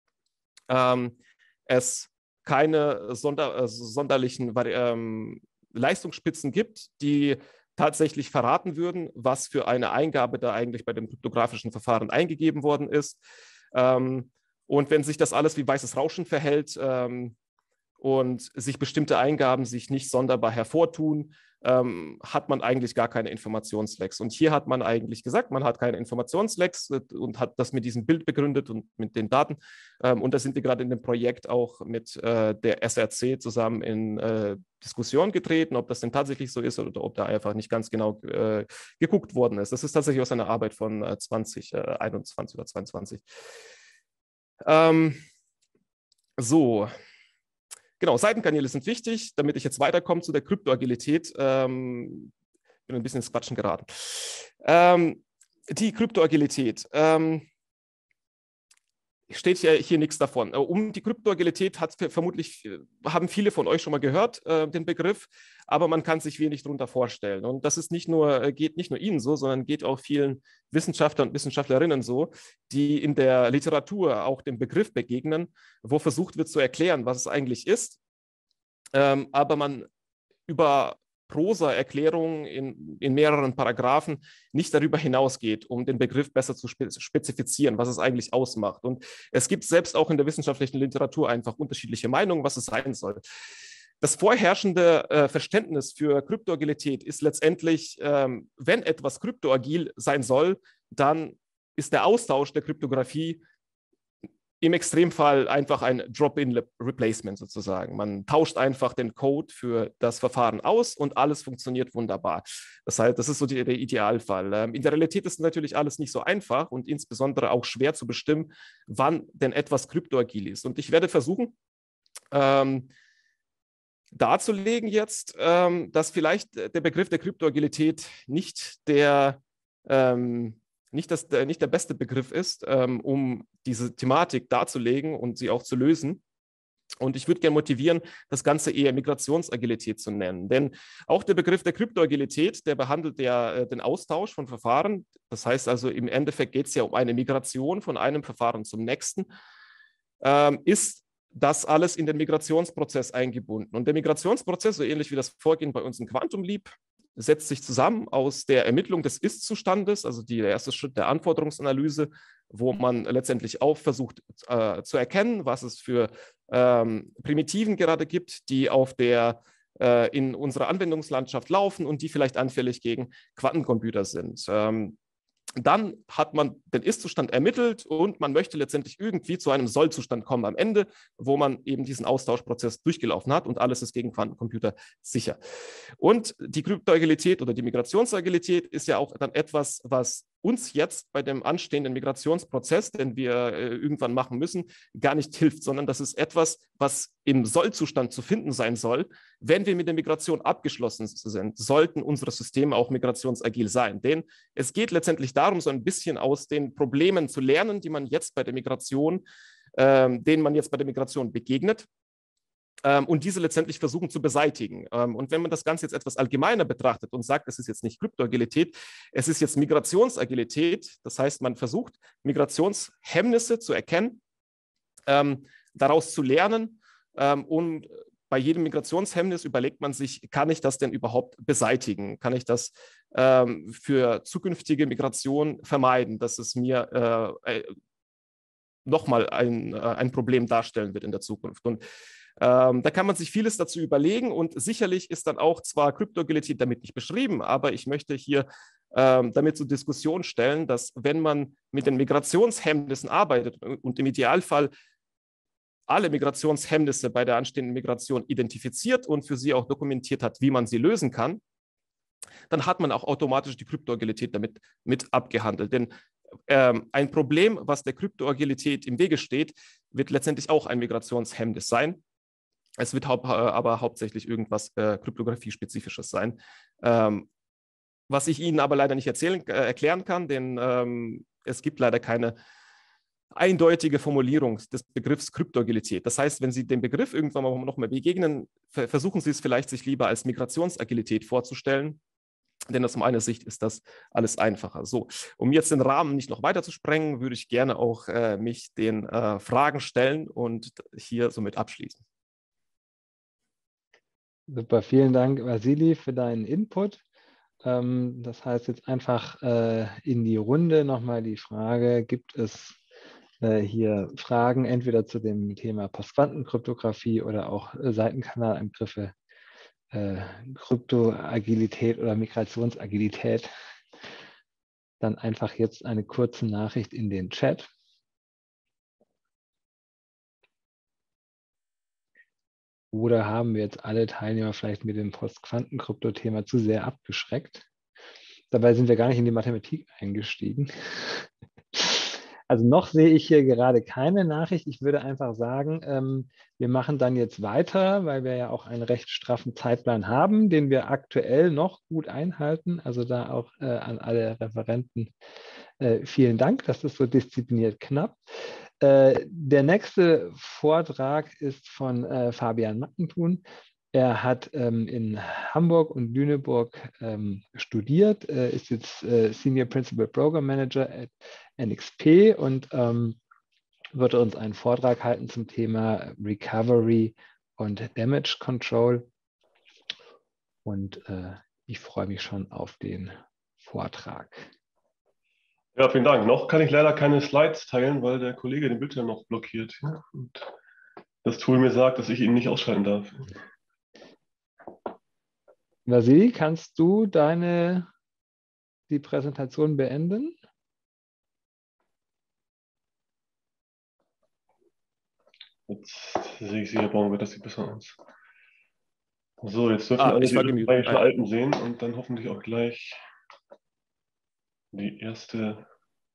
es keine sonderlichen Leistungsspitzen gibt, die tatsächlich verraten würden, was für eine Eingabe da eigentlich bei dem kryptografischen Verfahren eingegeben worden ist. Und wenn sich das alles wie weißes Rauschen verhält und sich bestimmte Eingaben sich nicht sonderbar hervortun, hat man eigentlich gar keine Informationslecks. Und hier hat man eigentlich gesagt, man hat keine Informationslecks und hat das mit diesem Bild begründet und mit den Daten. Und da sind wir gerade in dem Projekt auch mit der SRC zusammen in Diskussion getreten, ob das denn tatsächlich so ist oder ob da einfach nicht ganz genau geguckt worden ist. Das ist tatsächlich aus einer Arbeit von 2021 oder 2022. So. Genau, Seitenkanäle sind wichtig, damit ich jetzt weiterkomme zu der Kryptoagilität. Bin ein bisschen ins Quatschen geraten. Die Kryptoagilität. Steht hier nichts davon. Um die Kryptoagilität haben viele von euch schon mal gehört, den Begriff, aber man kann sich wenig darunter vorstellen. Und das ist geht nicht nur Ihnen so, sondern geht auch vielen Wissenschaftlern und Wissenschaftlerinnen so, die in der Literatur auch dem Begriff begegnen, wo versucht wird zu erklären, was es eigentlich ist, aber man über Prosa-Erklärungen in mehreren Paragraphen nicht darüber hinausgeht, um den Begriff besser zu spezifizieren, was es eigentlich ausmacht. Und es gibt selbst auch in der wissenschaftlichen Literatur einfach unterschiedliche Meinungen, was es sein soll. Das vorherrschende Verständnis für Kryptoagilität ist letztendlich, wenn etwas kryptoagil sein soll, dann ist der Austausch der Kryptographie im Extremfall einfach ein Drop-in-Replacement sozusagen. Man tauscht einfach den Code für das Verfahren aus und alles funktioniert wunderbar. Das heißt, das ist so der Idealfall. In der Realität ist natürlich alles nicht so einfach und insbesondere auch schwer zu bestimmen, wann denn etwas kryptoagil ist. Und ich werde versuchen, darzulegen jetzt, dass vielleicht der Begriff der Kryptoagilität nicht der beste Begriff ist, um diese Thematik darzulegen und sie auch zu lösen. Und ich würde gerne motivieren, das Ganze eher Migrationsagilität zu nennen. Denn auch der Begriff der Kryptoagilität, der behandelt den Austausch von Verfahren. Das heißt also, im Endeffekt geht es ja um eine Migration von einem Verfahren zum nächsten. Ist das alles in den Migrationsprozess eingebunden. Und der Migrationsprozess, so ähnlich wie das Vorgehen bei uns in Quantum Leap, setzt sich zusammen aus der Ermittlung des Ist-Zustandes, also der erste Schritt der Anforderungsanalyse, wo man letztendlich auch versucht zu erkennen, was es für Primitiven gerade gibt, die in unserer Anwendungslandschaft laufen und die vielleicht anfällig gegen Quantencomputer sind. Dann hat man den Ist-Zustand ermittelt und man möchte letztendlich irgendwie zu einem Soll-Zustand kommen am Ende, wo man eben diesen Austauschprozess durchgelaufen hat und alles ist gegen Quantencomputer sicher. Und die Kryptoagilität oder die Migrationsagilität ist ja auch dann etwas, was uns jetzt bei dem anstehenden Migrationsprozess, den wir irgendwann machen müssen, gar nicht hilft, sondern das ist etwas, was im Soll-Zustand zu finden sein soll. Wenn wir mit der Migration abgeschlossen sind, sollten unsere Systeme auch migrationsagil sein. Denn es geht letztendlich darum, so ein bisschen aus den Problemen zu lernen, denen man jetzt bei der Migration begegnet. Und diese letztendlich versuchen zu beseitigen. Und wenn man das Ganze jetzt etwas allgemeiner betrachtet und sagt, es ist jetzt nicht Kryptoagilität, es ist jetzt Migrationsagilität, das heißt, man versucht, Migrationshemmnisse zu erkennen, daraus zu lernen und bei jedem Migrationshemmnis überlegt man sich, kann ich das denn überhaupt beseitigen? Kann ich das für zukünftige Migration vermeiden, dass es mir nochmal ein Problem darstellen wird in der Zukunft? Und da kann man sich vieles dazu überlegen und sicherlich ist dann auch zwar Kryptoagilität damit nicht beschrieben, aber ich möchte hier damit zur Diskussion stellen, dass wenn man mit den Migrationshemmnissen arbeitet und im Idealfall alle Migrationshemmnisse bei der anstehenden Migration identifiziert und für sie auch dokumentiert hat, wie man sie lösen kann, dann hat man auch automatisch die Kryptoagilität damit mit abgehandelt. Denn ein Problem, was der Kryptoagilität im Wege steht, wird letztendlich auch ein Migrationshemmnis sein. Es wird aber hauptsächlich irgendwas Kryptographie-Spezifisches sein, was ich Ihnen aber leider nicht erklären kann, denn es gibt leider keine eindeutige Formulierung des Begriffs Kryptoagilität. Das heißt, wenn Sie dem Begriff irgendwann noch mal begegnen, versuchen Sie es vielleicht, sich lieber als Migrationsagilität vorzustellen, denn aus meiner Sicht ist das alles einfacher. So, um jetzt den Rahmen nicht noch weiter zu sprengen, würde ich gerne auch mich den Fragen stellen und hier somit abschließen. Super, vielen Dank, Vasili, für deinen Input. Das heißt jetzt einfach in die Runde nochmal die Frage, gibt es hier Fragen entweder zu dem Thema Postquantenkryptographie oder auch Seitenkanalangriffe, Kryptoagilität oder Migrationsagilität, dann einfach jetzt eine kurze Nachricht in den Chat. Oder haben wir jetzt alle Teilnehmer vielleicht mit dem Postquantenkrypto-Thema zu sehr abgeschreckt? Dabei sind wir gar nicht in die Mathematik eingestiegen. Also noch sehe ich hier gerade keine Nachricht. Ich würde einfach sagen, wir machen dann jetzt weiter, weil wir ja auch einen recht straffen Zeitplan haben, den wir aktuell noch gut einhalten. Also da auch an alle Referenten vielen Dank, das ist so diszipliniert knapp. Der nächste Vortrag ist von Fabian Mackentun. Er hat in Hamburg und Lüneburg studiert, ist jetzt Senior Principal Program Manager at NXP und wird uns einen Vortrag halten zum Thema Recovery und Damage Control. Und ich freue mich schon auf den Vortrag. Ja, vielen Dank. Noch kann ich leider keine Slides teilen, weil der Kollege den Bildschirm noch blockiert. Ja? Und das Tool mir sagt, dass ich ihn nicht ausschalten darf. Vasili, kannst du die Präsentation beenden? Jetzt sehe ich sie, Herr Baumgart, das sieht besser aus. So, jetzt dürfen alle Ich war die gemutet. österreichischen Alpen sehen und dann hoffentlich auch gleich die erste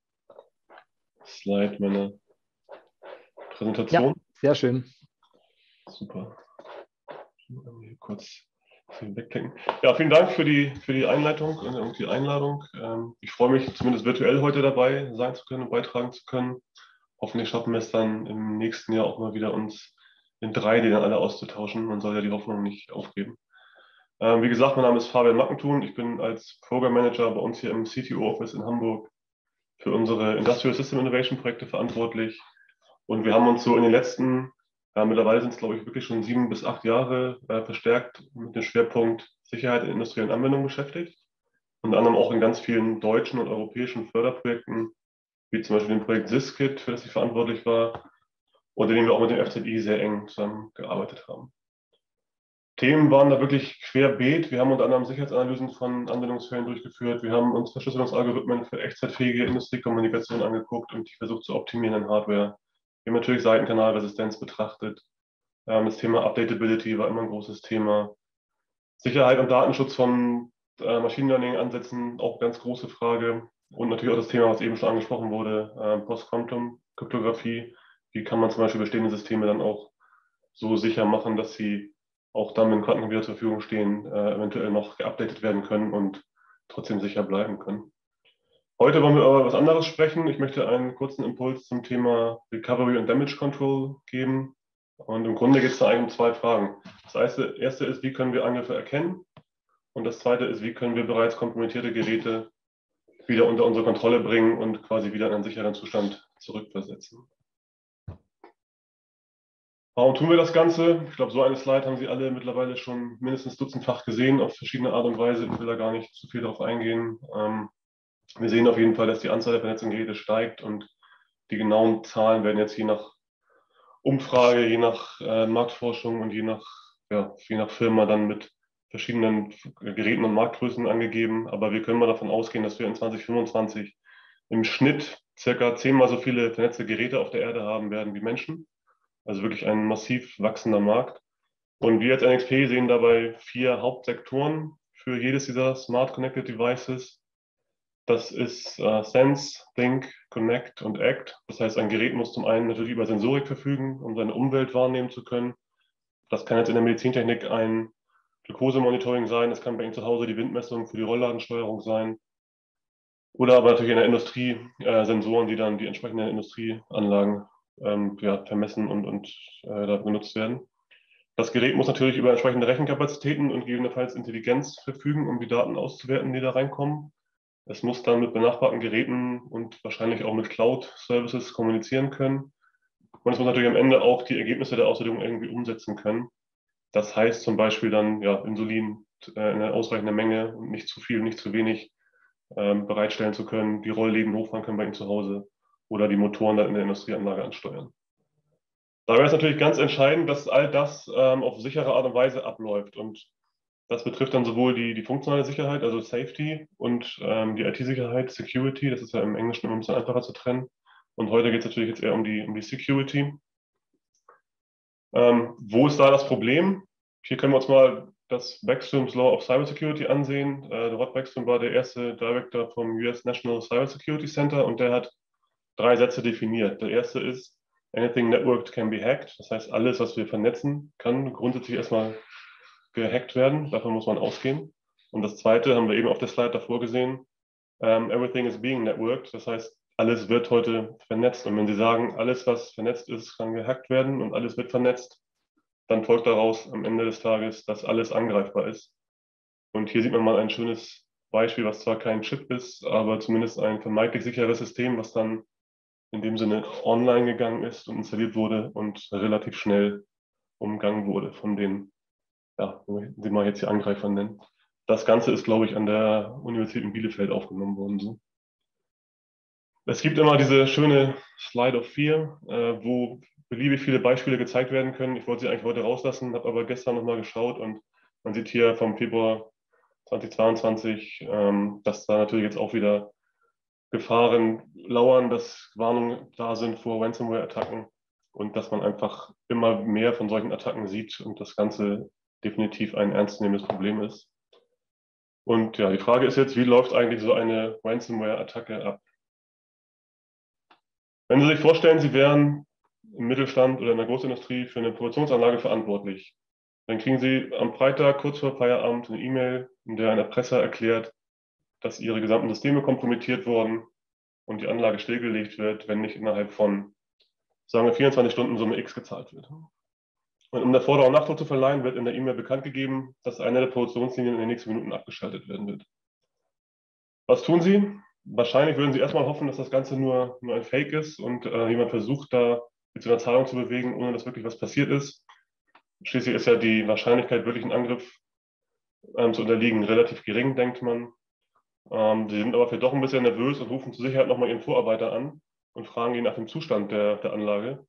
Slide meiner Präsentation. Ja, sehr schön. Super. Hier kurz wegklicken. Ja, vielen Dank für die Einleitung und die Einladung. Ich freue mich, zumindest virtuell heute dabei sein zu können und beitragen zu können. Hoffentlich schaffen wir es dann im nächsten Jahr auch mal wieder, uns in 3D dann alle auszutauschen. Man soll ja die Hoffnung nicht aufgeben. Wie gesagt, mein Name ist Fabian Mackentun. Ich bin als Program Manager bei uns hier im CTO-Office in Hamburg für unsere Industrial System Innovation Projekte verantwortlich. Und wir haben uns so in den letzten, mittlerweile sind es glaube ich wirklich schon 7 bis 8 Jahre verstärkt mit dem Schwerpunkt Sicherheit in industriellen Anwendungen beschäftigt. Unter anderem auch in ganz vielen deutschen und europäischen Förderprojekten, wie zum Beispiel dem Projekt SysKit, für das ich verantwortlich war, unter dem wir auch mit dem FZI sehr eng zusammengearbeitet haben. Themen waren da wirklich querbeet. Wir haben unter anderem Sicherheitsanalysen von Anwendungsfällen durchgeführt. Wir haben uns Verschlüsselungsalgorithmen für echtzeitfähige Industriekommunikation angeguckt und die versucht zu optimieren in Hardware. Wir haben natürlich Seitenkanalresistenz betrachtet. Das Thema Updatability war immer ein großes Thema. Sicherheit und Datenschutz von Machine Learning-Ansätzen, auch eine ganz große Frage. Und natürlich auch das Thema, was eben schon angesprochen wurde, Post-Quantum-Kryptographie. Wie kann man zum Beispiel bestehende Systeme dann auch so sicher machen, dass sie auch dann, wenn Quantencomputer zur Verfügung stehen, eventuell noch geupdatet werden können und trotzdem sicher bleiben können. Heute wollen wir über was anderes sprechen. Ich möchte einen kurzen Impuls zum Thema Recovery und Damage Control geben. Und im Grunde geht es da eigentlich um 2 Fragen. Das erste ist, wie können wir Angriffe erkennen? Und das zweite ist, wie können wir bereits kompromittierte Geräte wieder unter unsere Kontrolle bringen und quasi wieder in einen sicheren Zustand zurückversetzen. Warum tun wir das Ganze? Ich glaube, so eine Slide haben Sie alle mittlerweile schon mindestens dutzendfach gesehen, auf verschiedene Art und Weise. Ich will da gar nicht zu viel darauf eingehen. Wir sehen auf jeden Fall, dass die Anzahl der vernetzten Geräte steigt und die genauen Zahlen werden jetzt je nach Umfrage, je nach Marktforschung und je nach Firma dann mit verschiedenen Geräten und Marktgrößen angegeben. Aber wir können mal davon ausgehen, dass wir in 2025 im Schnitt circa 10-mal so viele vernetzte Geräte auf der Erde haben werden wie Menschen. Also wirklich ein massiv wachsender Markt. Und wir als NXP sehen dabei 4 Hauptsektoren für jedes dieser Smart Connected Devices. Das ist Sense, Think, Connect und Act. Das heißt, ein Gerät muss zum einen natürlich über Sensorik verfügen, um seine Umwelt wahrnehmen zu können. Das kann jetzt in der Medizintechnik ein Glukosemonitoring sein. Das kann bei Ihnen zu Hause die Windmessung für die Rollladensteuerung sein. Oder aber natürlich in der Industrie Sensoren, die dann die entsprechenden Industrieanlagen vermessen und da benutzt werden. Das Gerät muss natürlich über entsprechende Rechenkapazitäten und gegebenenfalls Intelligenz verfügen, um die Daten auszuwerten, die da reinkommen. Es muss dann mit benachbarten Geräten und wahrscheinlich auch mit Cloud-Services kommunizieren können. Und es muss natürlich am Ende auch die Ergebnisse der Auswertung irgendwie umsetzen können. Das heißt zum Beispiel dann Insulin in einer ausreichenden Menge und nicht zu viel, nicht zu wenig bereitstellen zu können, die Rollläden hochfahren können bei Ihnen zu Hause oder die Motoren dann in der Industrieanlage ansteuern. Dabei ist natürlich ganz entscheidend, dass all das auf sichere Art und Weise abläuft. Und das betrifft dann sowohl die funktionale Sicherheit, also Safety, und die IT-Sicherheit, Security. Das ist ja im Englischen immer ein bisschen einfacher zu trennen. Und heute geht es natürlich jetzt eher um die Security. Wo ist da das Problem? Hier können wir uns mal das Beckstrom's Law of Cybersecurity ansehen. Rod Beckstrom war der erste Director vom US National Cybersecurity Center und der hat 3 Sätze definiert. Der erste ist, anything networked can be hacked. Das heißt, alles, was wir vernetzen, kann grundsätzlich erstmal gehackt werden. Davon muss man ausgehen. Und das zweite haben wir eben auf der Slide davor gesehen. Everything is being networked. Das heißt, alles wird heute vernetzt. Und wenn Sie sagen, alles, was vernetzt ist, kann gehackt werden und alles wird vernetzt, dann folgt daraus am Ende des Tages, dass alles angreifbar ist. Und hier sieht man mal ein schönes Beispiel, was zwar kein Chip ist, aber zumindest ein vermeintlich sicheres System, was dann in dem Sinne online gegangen ist und installiert wurde und relativ schnell umgangen wurde von den, ja, die man jetzt hier Angreifer nennen. Das Ganze ist, glaube ich, an der Universität in Bielefeld aufgenommen worden. So. Es gibt immer diese schöne Slide of Fear, wo beliebig viele Beispiele gezeigt werden können. Ich wollte sie eigentlich heute rauslassen, habe aber gestern nochmal geschaut und man sieht hier vom Februar 2022, dass da natürlich jetzt auch wieder Gefahren lauern, dass Warnungen da sind vor Ransomware-Attacken und dass man einfach immer mehr von solchen Attacken sieht und das Ganze definitiv ein ernstzunehmendes Problem ist. Und ja, die Frage ist jetzt, wie läuft eigentlich so eine Ransomware-Attacke ab? Wenn Sie sich vorstellen, Sie wären im Mittelstand oder in der Großindustrie für eine Produktionsanlage verantwortlich, dann kriegen Sie am Freitag kurz vor Feierabend eine E-Mail, in der ein Erpresser erklärt, dass Ihre gesamten Systeme kompromittiert wurden und die Anlage stillgelegt wird, wenn nicht innerhalb von, sagen wir, 24 Stunden Summe X gezahlt wird. Und um der Forderung Nachdruck zu verleihen, wird in der E-Mail bekannt gegeben, dass eine der Produktionslinien in den nächsten Minuten abgeschaltet werden wird. Was tun Sie? Wahrscheinlich würden Sie erstmal hoffen, dass das Ganze nur ein Fake ist und jemand versucht, da mit so einer Zahlung zu bewegen, ohne dass wirklich was passiert ist. Schließlich ist ja die Wahrscheinlichkeit, wirklich einen Angriff zu unterliegen, relativ gering, denkt man. Sie sind aber vielleicht doch ein bisschen nervös und rufen zur Sicherheit nochmal Ihren Vorarbeiter an und fragen ihn nach dem Zustand der Anlage.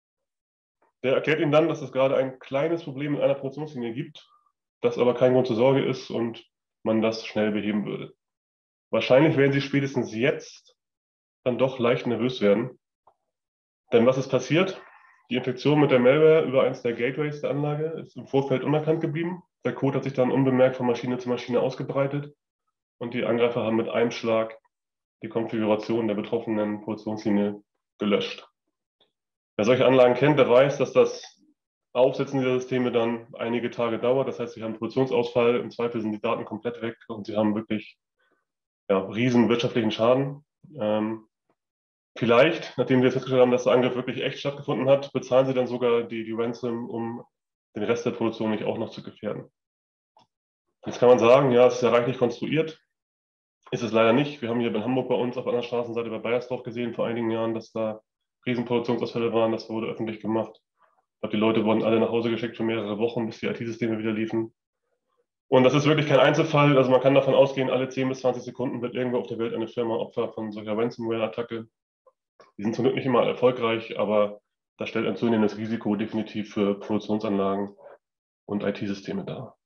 Der erklärt Ihnen dann, dass es gerade ein kleines Problem in einer Produktionslinie gibt, das aber kein Grund zur Sorge ist und man das schnell beheben würde. Wahrscheinlich werden Sie spätestens jetzt dann doch leicht nervös werden. Denn was ist passiert? Die Infektion mit der Malware über eines der Gateways der Anlage ist im Vorfeld unerkannt geblieben. Der Code hat sich dann unbemerkt von Maschine zu Maschine ausgebreitet und die Angreifer haben mit einem Schlag die Konfiguration der betroffenen Produktionslinie gelöscht. Wer solche Anlagen kennt, der weiß, dass das Aufsetzen dieser Systeme dann einige Tage dauert. Das heißt, Sie haben einen Produktionsausfall, im Zweifel sind die Daten komplett weg und Sie haben wirklich riesen wirtschaftlichen Schaden. Vielleicht, nachdem wir festgestellt haben, dass der Angriff wirklich echt stattgefunden hat, bezahlen Sie dann sogar die Ransom, um den Rest der Produktion nicht auch noch zu gefährden. Jetzt kann man sagen, ja, es ist ja reichlich konstruiert. Ist es leider nicht. Wir haben hier in Hamburg bei uns auf einer Straßenseite bei Baiersdorf gesehen vor einigen Jahren, dass da Riesenproduktionsausfälle waren. Das wurde öffentlich gemacht. Ich glaube, die Leute wurden alle nach Hause geschickt für mehrere Wochen, bis die IT-Systeme wieder liefen. Und das ist wirklich kein Einzelfall. Also man kann davon ausgehen, alle 10 bis 20 Sekunden wird irgendwo auf der Welt eine Firma Opfer von solcher Ransomware-Attacke. Die sind zum Glück nicht immer erfolgreich, aber das stellt ein zunehmendes Risiko definitiv für Produktionsanlagen und IT-Systeme dar.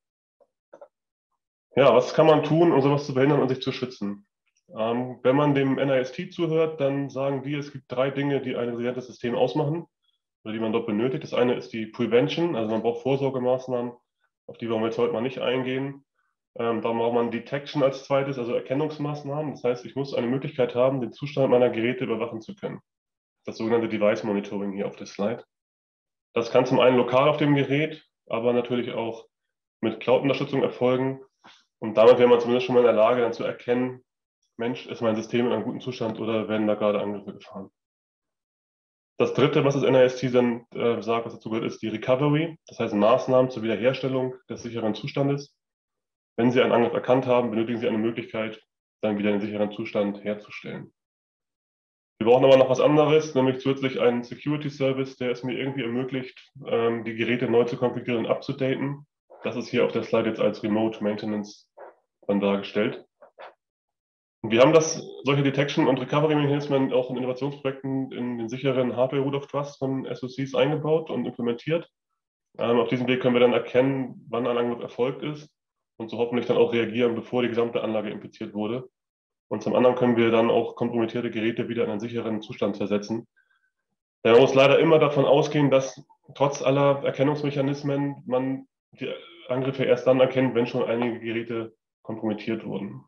Ja, was kann man tun, um sowas zu verhindern und sich zu schützen? Wenn man dem NIST zuhört, dann sagen die, es gibt 3 Dinge, die ein resilientes System ausmachen oder die man dort benötigt. Das eine ist die Prevention, also man braucht Vorsorgemaßnahmen, auf die wollen wir jetzt heute mal nicht eingehen. Dann braucht man Detection als zweites, also Erkennungsmaßnahmen. Das heißt, ich muss eine Möglichkeit haben, den Zustand meiner Geräte überwachen zu können. Das sogenannte Device Monitoring hier auf der Slide. Das kann zum einen lokal auf dem Gerät, aber natürlich auch mit Cloud-Unterstützung erfolgen. Und damit wäre man zumindest schon mal in der Lage, dann zu erkennen, Mensch, ist mein System in einem guten Zustand oder werden da gerade Angriffe gefahren. Das dritte, was das NIST dann sagt, was dazu gehört, ist die Recovery. Das heißt Maßnahmen zur Wiederherstellung des sicheren Zustandes. Wenn Sie einen Angriff erkannt haben, benötigen Sie eine Möglichkeit, dann wieder den sicheren Zustand herzustellen. Wir brauchen aber noch was anderes, nämlich zusätzlich einen Security Service, der es mir irgendwie ermöglicht, die Geräte neu zu konfigurieren und abzudaten. Das ist hier auf der Slide jetzt als Remote Maintenance dann dargestellt. Wir haben solche Detection- und Recovery-Mechanismen auch in Innovationsprojekten in den sicheren Hardware Root of Trust von SoCs eingebaut und implementiert. Auf diesem Weg können wir dann erkennen, wann ein Angriff erfolgt ist und so hoffentlich dann auch reagieren, bevor die gesamte Anlage infiziert wurde. Und zum anderen können wir dann auch kompromittierte Geräte wieder in einen sicheren Zustand versetzen. Man muss leider immer davon ausgehen, dass trotz aller Erkennungsmechanismen man die Angriffe erst dann erkennt, wenn schon einige Geräte kompromittiert wurden.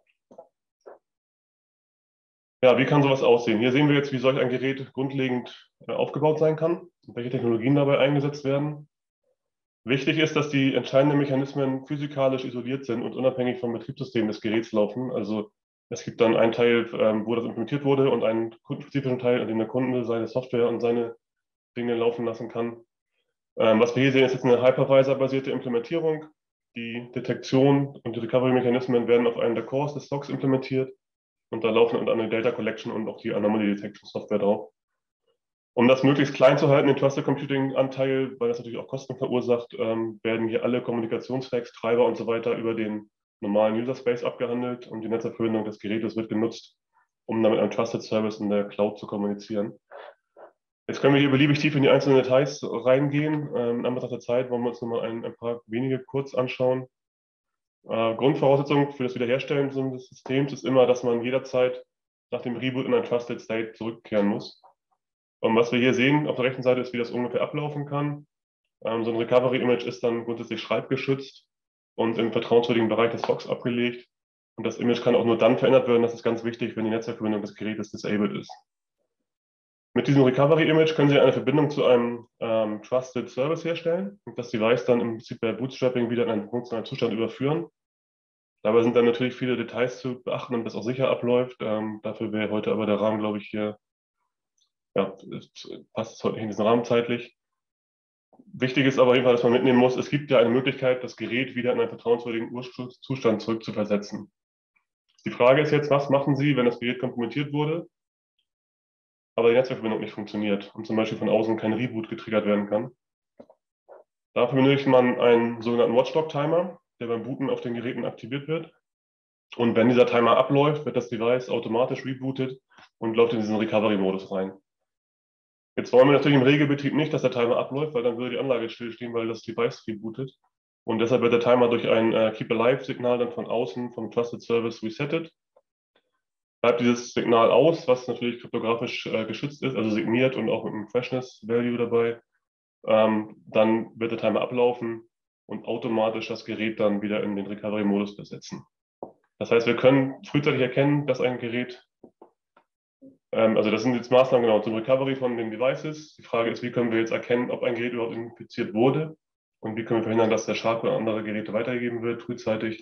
Ja, wie kann sowas aussehen? Hier sehen wir jetzt, wie solch ein Gerät grundlegend aufgebaut sein kann und welche Technologien dabei eingesetzt werden. Wichtig ist, dass die entscheidenden Mechanismen physikalisch isoliert sind und unabhängig vom Betriebssystem des Geräts laufen. Also es gibt dann einen Teil, wo das implementiert wurde und einen kundenspezifischen Teil, in dem der Kunde seine Software und seine Dinge laufen lassen kann. Was wir hier sehen, ist jetzt eine Hypervisor-basierte Implementierung. Die Detektion und die Recovery-Mechanismen werden auf einem der Cores des SOCs implementiert. Und da laufen unter anderem Data Collection und auch die Anomaly Detection Software drauf. Um das möglichst klein zu halten, den Trusted Computing Anteil, weil das natürlich auch Kosten verursacht, werden hier alle Kommunikationsstacks, Treiber und so weiter über den normalen User Space abgehandelt und die Netzwerkverbindung des Gerätes wird genutzt, um damit einen Trusted Service in der Cloud zu kommunizieren. Jetzt können wir hier beliebig tief in die einzelnen Details reingehen. In Anbetracht der Zeit wollen wir uns nochmal ein paar wenige kurz anschauen. Grundvoraussetzung für das Wiederherstellen des Systems ist immer, dass man jederzeit nach dem Reboot in ein Trusted State zurückkehren muss. Und was wir hier sehen auf der rechten Seite ist, wie das ungefähr ablaufen kann. So ein Recovery-Image ist dann grundsätzlich schreibgeschützt und im vertrauenswürdigen Bereich des SOCs abgelegt. Und das Image kann auch nur dann verändert werden, das ist ganz wichtig, wenn die Netzwerkverbindung des Gerätes disabled ist. Mit diesem Recovery-Image können Sie eine Verbindung zu einem Trusted Service herstellen und das Device dann im Prinzip bei Bootstrapping wieder in einen funktionalen Zustand überführen. Dabei sind dann natürlich viele Details zu beachten, damit das auch sicher abläuft. Dafür wäre heute aber der Rahmen, glaube ich, hier, ja, passt es heute nicht in diesen Rahmen zeitlich. Wichtig ist aber auf jeden Fall, dass man mitnehmen muss, es gibt ja eine Möglichkeit, das Gerät wieder in einen vertrauenswürdigen Ursprungszustand zurückzuversetzen. Die Frage ist jetzt, was machen Sie, wenn das Gerät kompromittiert wurde, aber die Netzwerkverbindung nicht funktioniert und zum Beispiel von außen kein Reboot getriggert werden kann? Dafür benötigt man einen sogenannten Watchdog-Timer, der beim Booten auf den Geräten aktiviert wird. Und wenn dieser Timer abläuft, wird das Device automatisch rebootet und läuft in diesen Recovery-Modus rein. Jetzt wollen wir natürlich im Regelbetrieb nicht, dass der Timer abläuft, weil dann würde die Anlage stillstehen, weil das Device rebootet. Und deshalb wird der Timer durch ein Keep Alive-Signal dann von außen vom Trusted Service resettet. Bleibt dieses Signal aus, was natürlich kryptografisch geschützt ist, also signiert und auch mit einem Freshness-Value dabei, dann wird der Timer ablaufen und automatisch das Gerät dann wieder in den Recovery-Modus versetzen. Das heißt, wir können frühzeitig erkennen, dass ein Gerät, also das sind jetzt Maßnahmen genau zum Recovery von den Devices. Die Frage ist, wie können wir jetzt erkennen, ob ein Gerät überhaupt infiziert wurde und wie können wir verhindern, dass der Schadcode an andere Geräte weitergegeben wird, frühzeitig.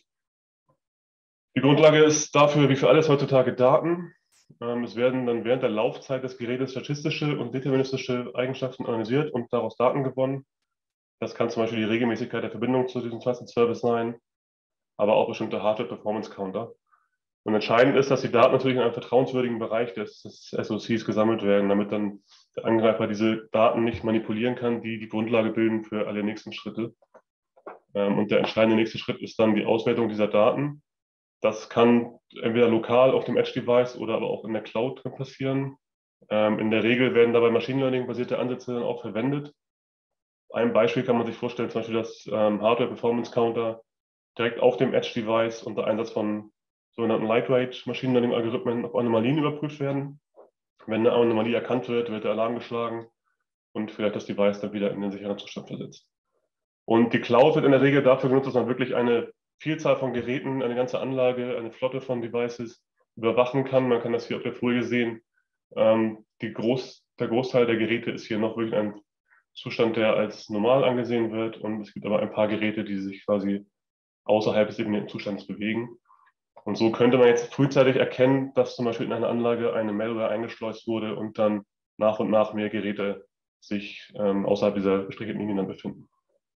Die Grundlage ist dafür, wie für alles heutzutage, Daten. Es werden dann während der Laufzeit des Gerätes statistische und deterministische Eigenschaften analysiert und daraus Daten gewonnen. Das kann zum Beispiel die Regelmäßigkeit der Verbindung zu diesem Trusted Service sein, aber auch bestimmte Hardware-Performance-Counter. Und entscheidend ist, dass die Daten natürlich in einem vertrauenswürdigen Bereich des SoCs gesammelt werden, damit dann der Angreifer diese Daten nicht manipulieren kann, die die Grundlage bilden für alle nächsten Schritte. Und der entscheidende nächste Schritt ist dann die Auswertung dieser Daten. Das kann entweder lokal auf dem Edge-Device oder aber auch in der Cloud passieren. In der Regel werden dabei Machine Learning-basierte Ansätze dann auch verwendet. Ein Beispiel kann man sich vorstellen, zum Beispiel das Hardware-Performance-Counter direkt auf dem Edge-Device unter Einsatz von sogenannten Lightweight Machine Learning-Algorithmen auf Anomalien überprüft werden. Wenn eine Anomalie erkannt wird, wird der Alarm geschlagen und vielleicht das Device dann wieder in den sicheren Zustand versetzt. Und die Cloud wird in der Regel dafür genutzt, dass man wirklich eine Vielzahl von Geräten, eine ganze Anlage, eine Flotte von Devices überwachen kann. Man kann das hier auf der Folie sehen. Der Großteil der Geräte ist hier noch wirklich ein Zustand, der als normal angesehen wird. Und es gibt aber ein paar Geräte, die sich quasi außerhalb des definierten Zustands bewegen. Und so könnte man jetzt frühzeitig erkennen, dass zum Beispiel in einer Anlage eine Malware eingeschleust wurde und dann nach und nach mehr Geräte sich außerhalb dieser gestrichelten Linien dann befinden.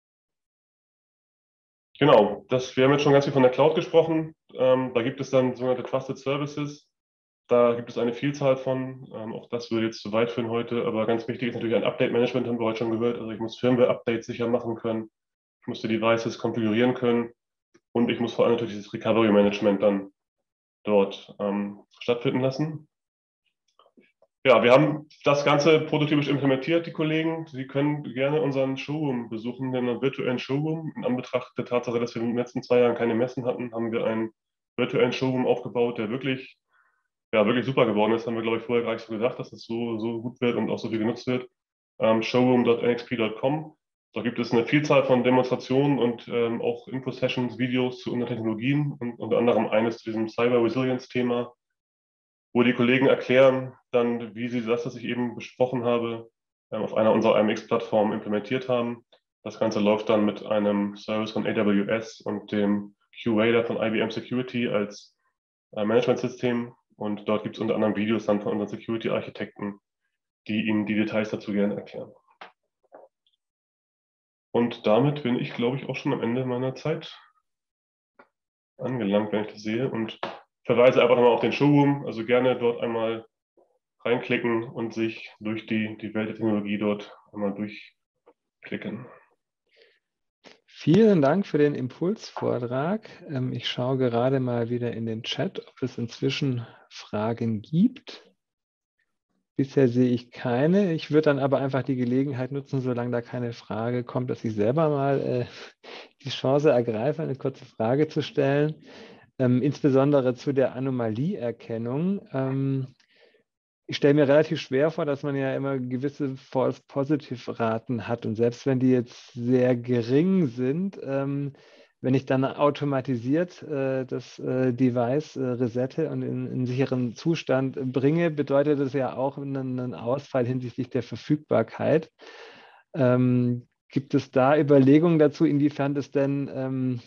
Genau, wir haben jetzt schon ganz viel von der Cloud gesprochen. Da gibt es dann sogenannte Trusted Services. Da gibt es eine Vielzahl von. Auch das würde jetzt zu weit führen heute, aber ganz wichtig ist natürlich ein Update-Management, haben wir heute schon gehört. Also ich muss Firmware-Updates sicher machen können. Ich muss die Devices konfigurieren können. Und ich muss vor allem natürlich dieses Recovery-Management dann dort stattfinden lassen. Ja, wir haben das Ganze prototypisch implementiert, die Kollegen. Sie können gerne unseren Showroom besuchen, den virtuellen Showroom. In Anbetracht der Tatsache, dass wir in den letzten 2 Jahren keine Messen hatten, haben wir einen virtuellen Showroom aufgebaut, der wirklich super geworden ist. Haben wir, glaube ich, vorher gar nicht so gesagt, dass es so gut wird und auch so viel genutzt wird. Showroom.nxp.com. Da gibt es eine Vielzahl von Demonstrationen und auch Info-Sessions, Videos zu unseren Technologien und unter anderem eines zu diesem Cyber-Resilience-Thema, wo die Kollegen erklären dann, wie sie das, was ich eben besprochen habe, auf einer unserer AMX-Plattformen implementiert haben. Das Ganze läuft dann mit einem Service von AWS und dem QRadar von IBM Security als Managementsystem. Und dort gibt es unter anderem Videos dann von unseren Security-Architekten, die Ihnen die Details dazu gerne erklären. Und damit bin ich, glaube ich, auch schon am Ende meiner Zeit angelangt, wenn ich das sehe. Und verweise einfach nochmal auf den Showroom. Also gerne dort einmal reinklicken und sich durch die Welt der Technologie dort einmal durchklicken. Vielen Dank für den Impulsvortrag. Ich schaue gerade mal wieder in den Chat, ob es inzwischen Fragen gibt. Bisher sehe ich keine. Ich würde dann aber einfach die Gelegenheit nutzen, solange da keine Frage kommt, dass ich selber mal die Chance ergreife, eine kurze Frage zu stellen. Insbesondere zu der Anomalieerkennung. Ich stelle mir relativ schwer vor, dass man ja immer gewisse False-Positive-Raten hat. Und selbst wenn die jetzt sehr gering sind, wenn ich dann automatisiert das Device resette und in einen sicheren Zustand bringe, bedeutet das ja auch einen Ausfall hinsichtlich der Verfügbarkeit. Gibt es da Überlegungen dazu, inwiefern das denn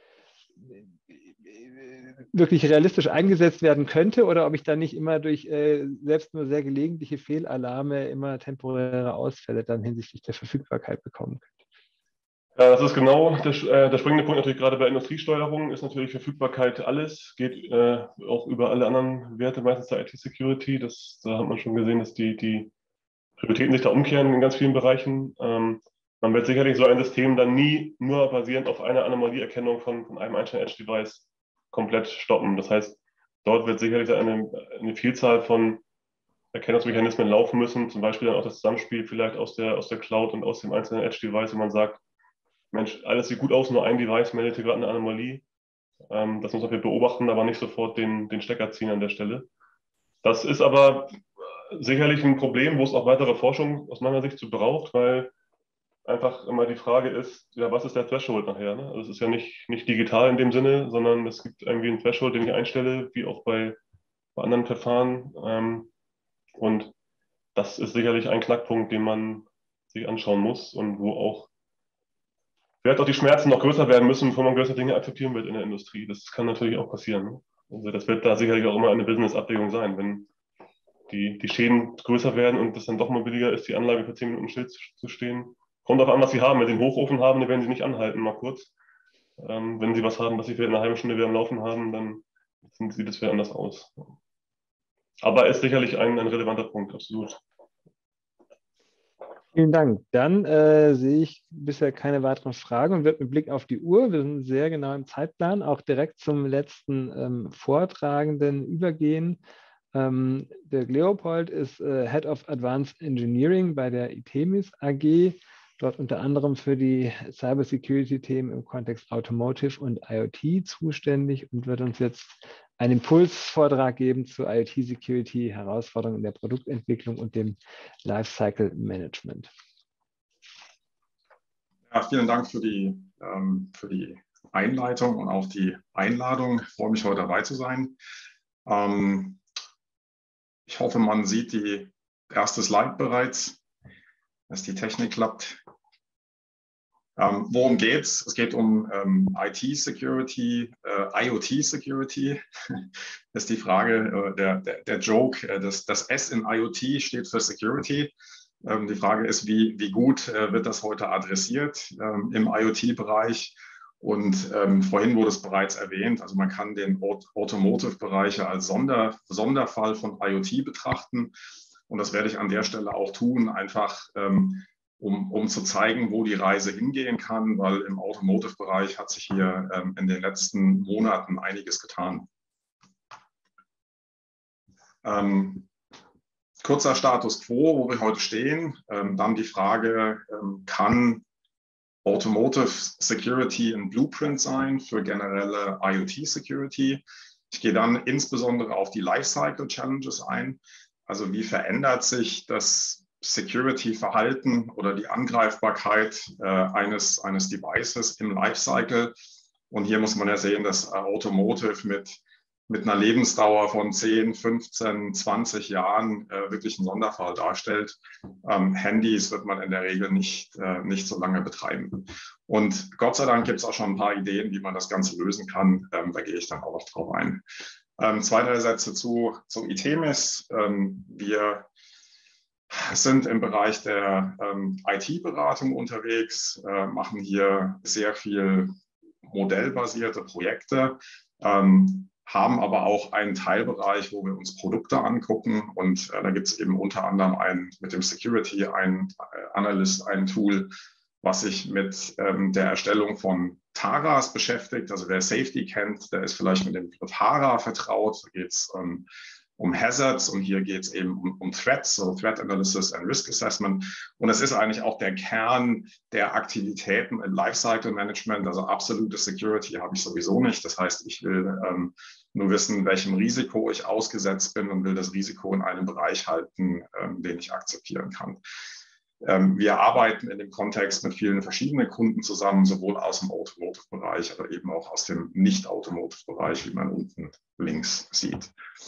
wirklich realistisch eingesetzt werden könnte oder ob ich dann nicht immer durch selbst nur sehr gelegentliche Fehlalarme immer temporäre Ausfälle dann hinsichtlich der Verfügbarkeit bekommen könnte? Ja, das ist genau der springende Punkt natürlich gerade bei Industriesteuerung ist natürlich Verfügbarkeit alles, geht auch über alle anderen Werte, meistens der IT-Security. Da hat man schon gesehen, dass die Prioritäten sich da umkehren in ganz vielen Bereichen. Man wird sicherlich so ein System dann nie nur basierend auf einer Anomalieerkennung von einem einzelnen Edge-Device komplett stoppen. Das heißt, dort wird sicherlich eine Vielzahl von Erkennungsmechanismen laufen müssen, zum Beispiel dann auch das Zusammenspiel vielleicht aus der Cloud und aus dem einzelnen Edge-Device, wenn man sagt, Mensch, alles sieht gut aus, nur ein Device meldet hier gerade eine Anomalie. Das muss man beobachten, aber nicht sofort den Stecker ziehen an der Stelle. Das ist aber sicherlich ein Problem, wo es auch weitere Forschung aus meiner Sicht zu braucht, weil einfach immer die Frage ist, ja, was ist der Threshold nachher? Ne? Also es ist ja nicht digital in dem Sinne, sondern es gibt irgendwie einen Threshold, den ich einstelle, wie auch bei anderen Verfahren. Und das ist sicherlich ein Knackpunkt, den man sich anschauen muss und wo auch vielleicht auch die Schmerzen noch größer werden müssen, bevor man größere Dinge akzeptieren wird in der Industrie. Das kann natürlich auch passieren. Ne? Also das wird da sicherlich auch immer eine Business-Abwägung sein, wenn die Schäden größer werden und es dann doch mal billiger ist, die Anlage für 10 Minuten still zu stehen. Kommt darauf an, was Sie haben. Wenn Sie einen Hochofen haben, dann werden Sie nicht anhalten, mal kurz. Wenn Sie was haben, was Sie für eine halbe Stunde wieder am Laufen haben, dann sieht es wieder anders aus. Aber ist sicherlich ein relevanter Punkt, absolut. Vielen Dank. Dann sehe ich bisher keine weiteren Fragen und wird mit Blick auf die Uhr, wir sind sehr genau im Zeitplan, auch direkt zum letzten Vortragenden übergehen. Dirk Leopold ist Head of Advanced Engineering bei der Itemis AG, dort unter anderem für die Cybersecurity-Themen im Kontext Automotive und IoT zuständig und wird uns jetzt einen Impulsvortrag geben zu IoT-Security, Herausforderungen in der Produktentwicklung und dem Lifecycle-Management. Ja, vielen Dank für die Einleitung und auch die Einladung. Ich freue mich, heute dabei zu sein. Ich hoffe, man sieht die erste Slide bereits, dass die Technik klappt. Worum geht's? Es geht um IT-Security, IoT-Security. Das ist die Frage, der Joke, das S in IoT steht für Security. Die Frage ist, wie gut wird das heute adressiert im IoT-Bereich? Und vorhin wurde es bereits erwähnt, also man kann den Automotive-Bereich als Sonderfall von IoT betrachten. Und das werde ich an der Stelle auch tun, einfach um zu zeigen, wo die Reise hingehen kann, weil im Automotive-Bereich hat sich hier in den letzten Monaten einiges getan. Kurzer Status quo, wo wir heute stehen. Dann die Frage, kann Automotive Security ein Blueprint sein für generelle IoT Security? Ich gehe dann insbesondere auf die Lifecycle Challenges ein. Also wie verändert sich das Security-Verhalten oder die Angreifbarkeit eines Devices im Lifecycle? Und hier muss man ja sehen, dass Automotive mit einer Lebensdauer von 10, 15, 20 Jahren wirklich einen Sonderfall darstellt. Handys wird man in der Regel nicht so lange betreiben. Und Gott sei Dank gibt es auch schon ein paar Ideen, wie man das Ganze lösen kann. Da gehe ich dann auch noch drauf ein. 2, 3 Sätze zu ITEMIS. Wir sind im Bereich der IT-Beratung unterwegs, machen hier sehr viel modellbasierte Projekte, haben aber auch einen Teilbereich, wo wir uns Produkte angucken. Und da gibt es eben unter anderem mit dem Security Analyst ein Tool, was sich mit der Erstellung von TARAs beschäftigt. Also wer Safety kennt, der ist vielleicht mit dem Begriff HARA vertraut. Da geht es um Hazards und hier geht es eben um Threats, so Threat Analysis and Risk Assessment. Und es ist eigentlich auch der Kern der Aktivitäten im Lifecycle Management. Also absolute Security habe ich sowieso nicht. Das heißt, ich will nur wissen, welchem Risiko ich ausgesetzt bin und will das Risiko in einem Bereich halten, den ich akzeptieren kann. Wir arbeiten in dem Kontext mit vielen verschiedenen Kunden zusammen, sowohl aus dem Automotive-Bereich, aber eben auch aus dem Nicht-Automotive-Bereich, wie man unten links sieht.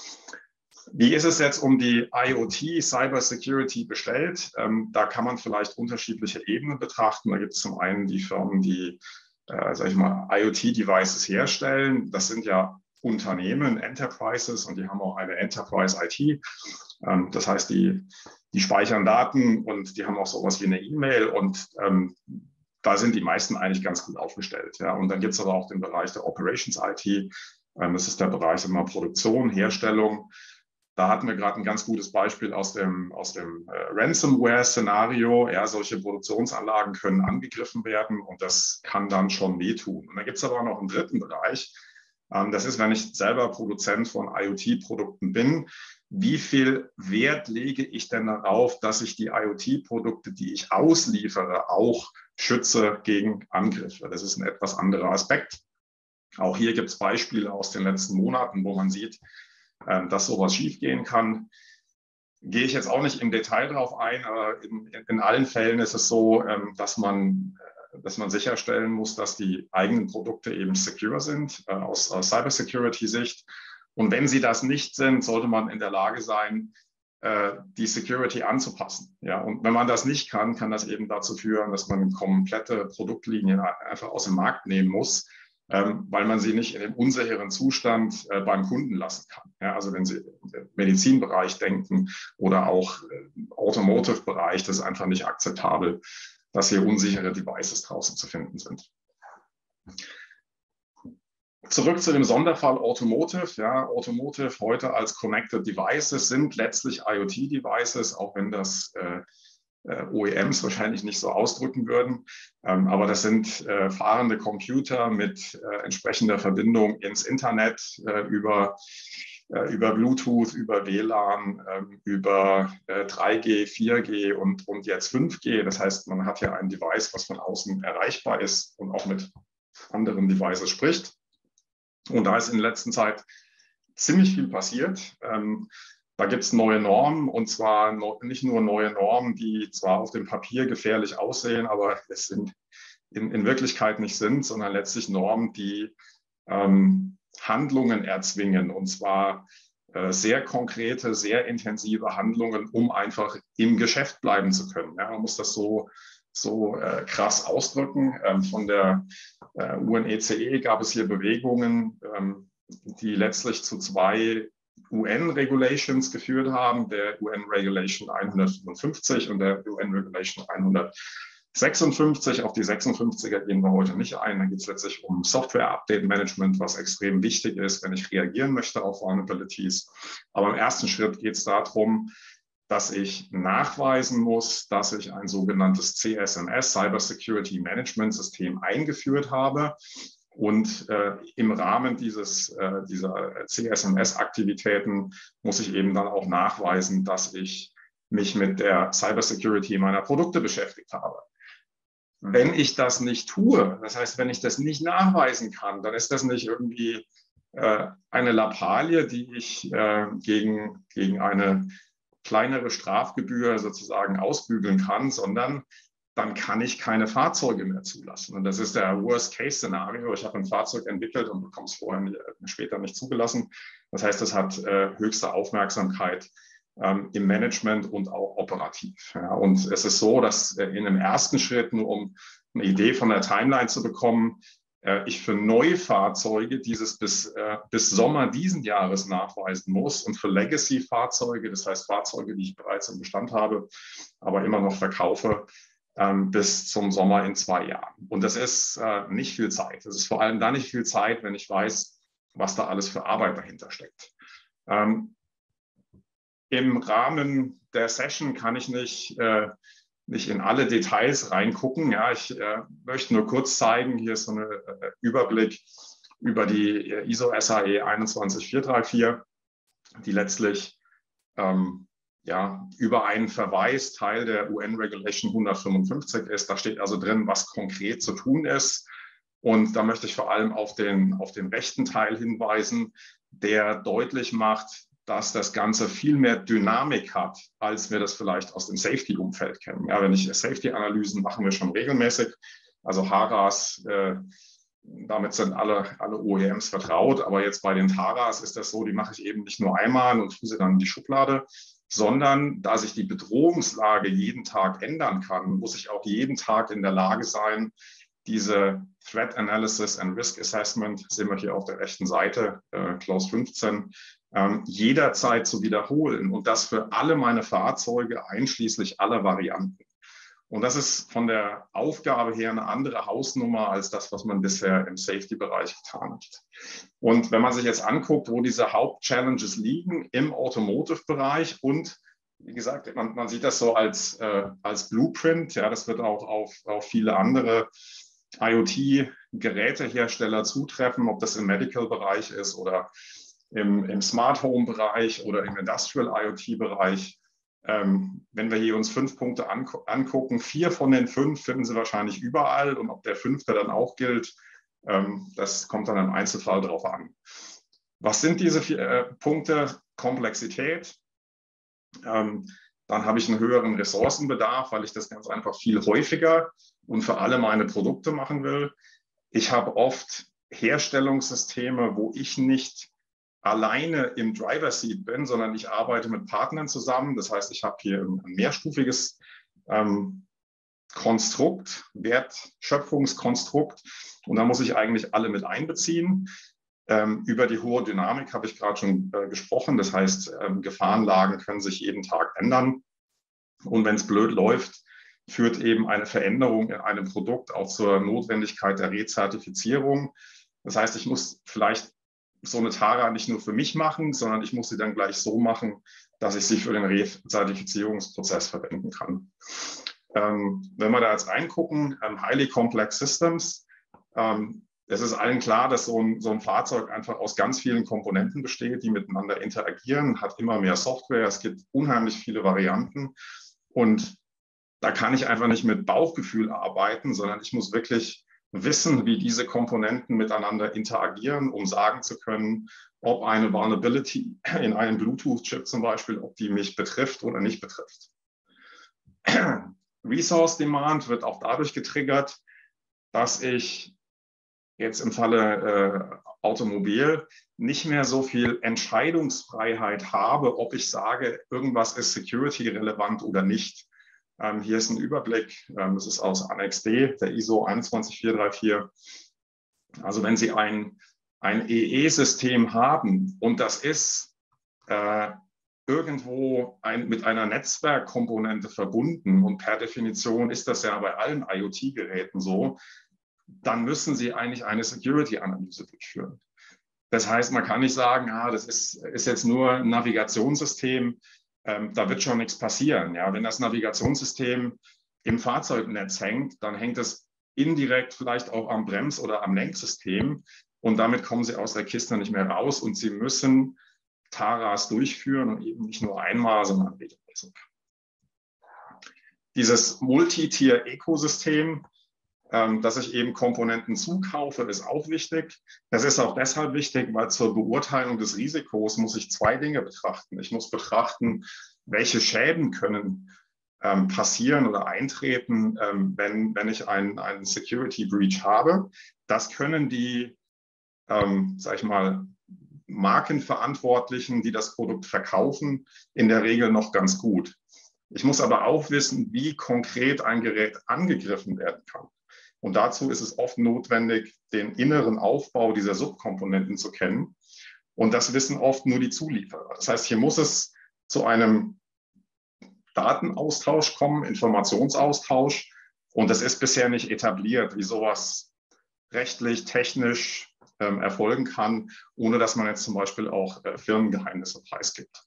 Wie ist es jetzt um die IoT Cyber Security bestellt? Da kann man vielleicht unterschiedliche Ebenen betrachten. Da gibt es zum einen die Firmen, die, sag ich mal, IoT-Devices herstellen. Das sind ja Unternehmen, Enterprises, und die haben auch eine Enterprise IT. Das heißt, die speichern Daten und die haben auch sowas wie eine E-Mail, und da sind die meisten eigentlich ganz gut aufgestellt. Ja. Und dann gibt es aber auch den Bereich der Operations IT. Das ist der Bereich immer Produktion, Herstellung. Da hatten wir gerade ein ganz gutes Beispiel aus dem Ransomware-Szenario. Ja, solche Produktionsanlagen können angegriffen werden und das kann dann schon wehtun. Und dann gibt es aber auch noch einen dritten Bereich. Das ist, wenn ich selber Produzent von IoT-Produkten bin, wie viel Wert lege ich denn darauf, dass ich die IoT-Produkte, die ich ausliefere, auch schütze gegen Angriffe? Das ist ein etwas anderer Aspekt. Auch hier gibt es Beispiele aus den letzten Monaten, wo man sieht, dass sowas schiefgehen kann. Gehe ich jetzt auch nicht im Detail drauf ein, aber in allen Fällen ist es so, dass man sicherstellen muss, dass die eigenen Produkte eben secure sind, aus Cybersecurity-Sicht. Und wenn sie das nicht sind, sollte man in der Lage sein, die Security anzupassen. Ja? Und wenn man das nicht kann, kann das eben dazu führen, dass man komplette Produktlinien einfach aus dem Markt nehmen muss, weil man sie nicht in dem unsicheren Zustand beim Kunden lassen kann. Ja, also wenn Sie im Medizinbereich denken oder auch im Automotive-Bereich, das ist einfach nicht akzeptabel, dass hier unsichere Devices draußen zu finden sind. Zurück zu dem Sonderfall Automotive. Ja, Automotive heute als Connected Devices sind letztlich IoT-Devices, auch wenn das OEMs wahrscheinlich nicht so ausdrücken würden. Aber das sind fahrende Computer mit entsprechender Verbindung ins Internet über Bluetooth, über WLAN, über 3G, 4G und jetzt 5G. Das heißt, man hat ja ein Device, was von außen erreichbar ist und auch mit anderen Devices spricht. Und da ist in der letzten Zeit ziemlich viel passiert. Da gibt es neue Normen, und zwar nicht nur neue Normen, die zwar auf dem Papier gefährlich aussehen, aber es in Wirklichkeit nicht sind, sondern letztlich Normen, die Handlungen erzwingen, und zwar sehr konkrete, sehr intensive Handlungen, um einfach im Geschäft bleiben zu können. Ja, man muss das so krass ausdrücken. Von der UNECE gab es hier Bewegungen, die letztlich zu 2 UN-Regulations geführt haben, der UN-Regulation 155 und der UN-Regulation 156. Auf die 56er gehen wir heute nicht ein. Da geht es letztlich um Software-Update-Management, was extrem wichtig ist, wenn ich reagieren möchte auf Vulnerabilities. Aber im ersten Schritt geht es darum, dass ich nachweisen muss, dass ich ein sogenanntes CSMS, Cyber Security Management System, eingeführt habe. Und im Rahmen dieser CSMS-Aktivitäten muss ich eben dann auch nachweisen, dass ich mich mit der Cybersecurity meiner Produkte beschäftigt habe. Wenn ich das nicht tue, das heißt, wenn ich das nicht nachweisen kann, dann ist das nicht irgendwie eine Lappalie, die ich gegen eine kleinere Strafgebühr sozusagen ausbügeln kann, sondern dann kann ich keine Fahrzeuge mehr zulassen. Und das ist der Worst-Case-Szenario. Ich habe ein Fahrzeug entwickelt und bekomme es später nicht zugelassen. Das heißt, es hat höchste Aufmerksamkeit im Management und auch operativ. Ja, und es ist so, dass in einem ersten Schritt, nur um eine Idee von der Timeline zu bekommen, ich für neue Fahrzeuge dieses bis Sommer diesen Jahres nachweisen muss und für Legacy-Fahrzeuge, das heißt Fahrzeuge, die ich bereits im Bestand habe, aber immer noch verkaufe, bis zum Sommer in 2 Jahren. Und das ist nicht viel Zeit. Das ist vor allem dann nicht viel Zeit, wenn ich weiß, was da alles für Arbeit dahinter steckt. Im Rahmen der Session kann ich nicht in alle Details reingucken. Ja, ich möchte nur kurz zeigen, hier ist so ein Überblick über die ISO SAE 21434, die letztlich über einen Verweis Teil der UN Regulation 155 ist. Da steht also drin, was konkret zu tun ist. Und da möchte ich vor allem auf den rechten Teil hinweisen, der deutlich macht, dass das Ganze viel mehr Dynamik hat, als wir das vielleicht aus dem Safety-Umfeld kennen. Ja, wenn ich Safety-Analysen machen wir schon regelmäßig, also HARAS, damit sind alle OEMs vertraut, aber jetzt bei den TARAs ist das so, die mache ich eben nicht nur einmal und tue sie dann in die Schublade, sondern da sich die Bedrohungslage jeden Tag ändern kann, muss ich auch jeden Tag in der Lage sein, diese Threat Analysis and Risk Assessment, sehen wir hier auf der rechten Seite, Clause 15, jederzeit zu wiederholen und das für alle meine Fahrzeuge einschließlich aller Varianten. Und das ist von der Aufgabe her eine andere Hausnummer als das, was man bisher im Safety-Bereich getan hat. Und wenn man sich jetzt anguckt, wo diese Hauptchallenges liegen im Automotive-Bereich und wie gesagt, man sieht das so als Blueprint, ja, das wird auch auf viele andere IoT-Gerätehersteller zutreffen, ob das im Medical-Bereich ist oder im Smart Home-Bereich oder im Industrial IoT-Bereich. Wenn wir hier uns 5 Punkte angucken, 4 von den 5 finden Sie wahrscheinlich überall und ob der 5. dann auch gilt, das kommt dann im Einzelfall drauf an. Was sind diese 4 Punkte? Komplexität. Dann habe ich einen höheren Ressourcenbedarf, weil ich das ganz einfach viel häufiger und für alle meine Produkte machen will. Ich habe oft Herstellungssysteme, wo ich nicht alleine im Driver Seat bin, sondern ich arbeite mit Partnern zusammen. Das heißt, ich habe hier ein mehrstufiges Konstrukt, Wertschöpfungskonstrukt und da muss ich eigentlich alle mit einbeziehen. Über die hohe Dynamik habe ich gerade schon gesprochen. Das heißt, Gefahrenlagen können sich jeden Tag ändern. Und wenn es blöd läuft, führt eben eine Veränderung in einem Produkt auch zur Notwendigkeit der Rezertifizierung. Das heißt, ich muss vielleicht so eine Tara nicht nur für mich machen, sondern ich muss sie dann gleich so machen, dass ich sie für den Rezertifizierungsprozess verwenden kann. Wenn wir da jetzt reingucken, Highly Complex Systems, es ist allen klar, dass so ein Fahrzeug einfach aus ganz vielen Komponenten besteht, die miteinander interagieren, hat immer mehr Software, es gibt unheimlich viele Varianten und da kann ich einfach nicht mit Bauchgefühl arbeiten, sondern ich muss wirklich wissen, wie diese Komponenten miteinander interagieren, um sagen zu können, ob eine Vulnerability in einem Bluetooth-Chip zum Beispiel, ob die mich betrifft oder nicht betrifft. Resource Demand wird auch dadurch getriggert, dass ich jetzt im Falle Automobil nicht mehr so viel Entscheidungsfreiheit habe, ob ich sage, irgendwas ist security-relevant oder nicht. Hier ist ein Überblick, das ist aus Annex D, der ISO 21434. Also wenn Sie ein EE-System haben und das ist irgendwo mit einer Netzwerkkomponente verbunden und per Definition ist das ja bei allen IoT-Geräten so, dann müssen Sie eigentlich eine Security-Analyse durchführen. Das heißt, man kann nicht sagen, das ist jetzt nur ein Navigationssystem, da wird schon nichts passieren. Ja? Wenn das Navigationssystem im Fahrzeugnetz hängt, dann hängt es indirekt vielleicht auch am Brems- oder am Lenksystem. Und damit kommen Sie aus der Kiste nicht mehr raus und Sie müssen TARAs durchführen und eben nicht nur einmal, sondern regelmäßig. Dieses Multi-Tier-Ökosystem, dass ich eben Komponenten zukaufe, ist auch wichtig. Das ist auch deshalb wichtig, weil zur Beurteilung des Risikos muss ich zwei Dinge betrachten. Ich muss betrachten, welche Schäden können passieren oder eintreten, wenn ich einen Security Breach habe. Das können die, sag ich mal, Markenverantwortlichen, die das Produkt verkaufen, in der Regel noch ganz gut. Ich muss aber auch wissen, wie konkret ein Gerät angegriffen werden kann. Und dazu ist es oft notwendig, den inneren Aufbau dieser Subkomponenten zu kennen. Und das wissen oft nur die Zulieferer. Das heißt, hier muss es zu einem Datenaustausch kommen, Informationsaustausch. Und das ist bisher nicht etabliert, wie sowas rechtlich, technisch erfolgen kann, ohne dass man jetzt zum Beispiel auch Firmengeheimnisse preisgibt.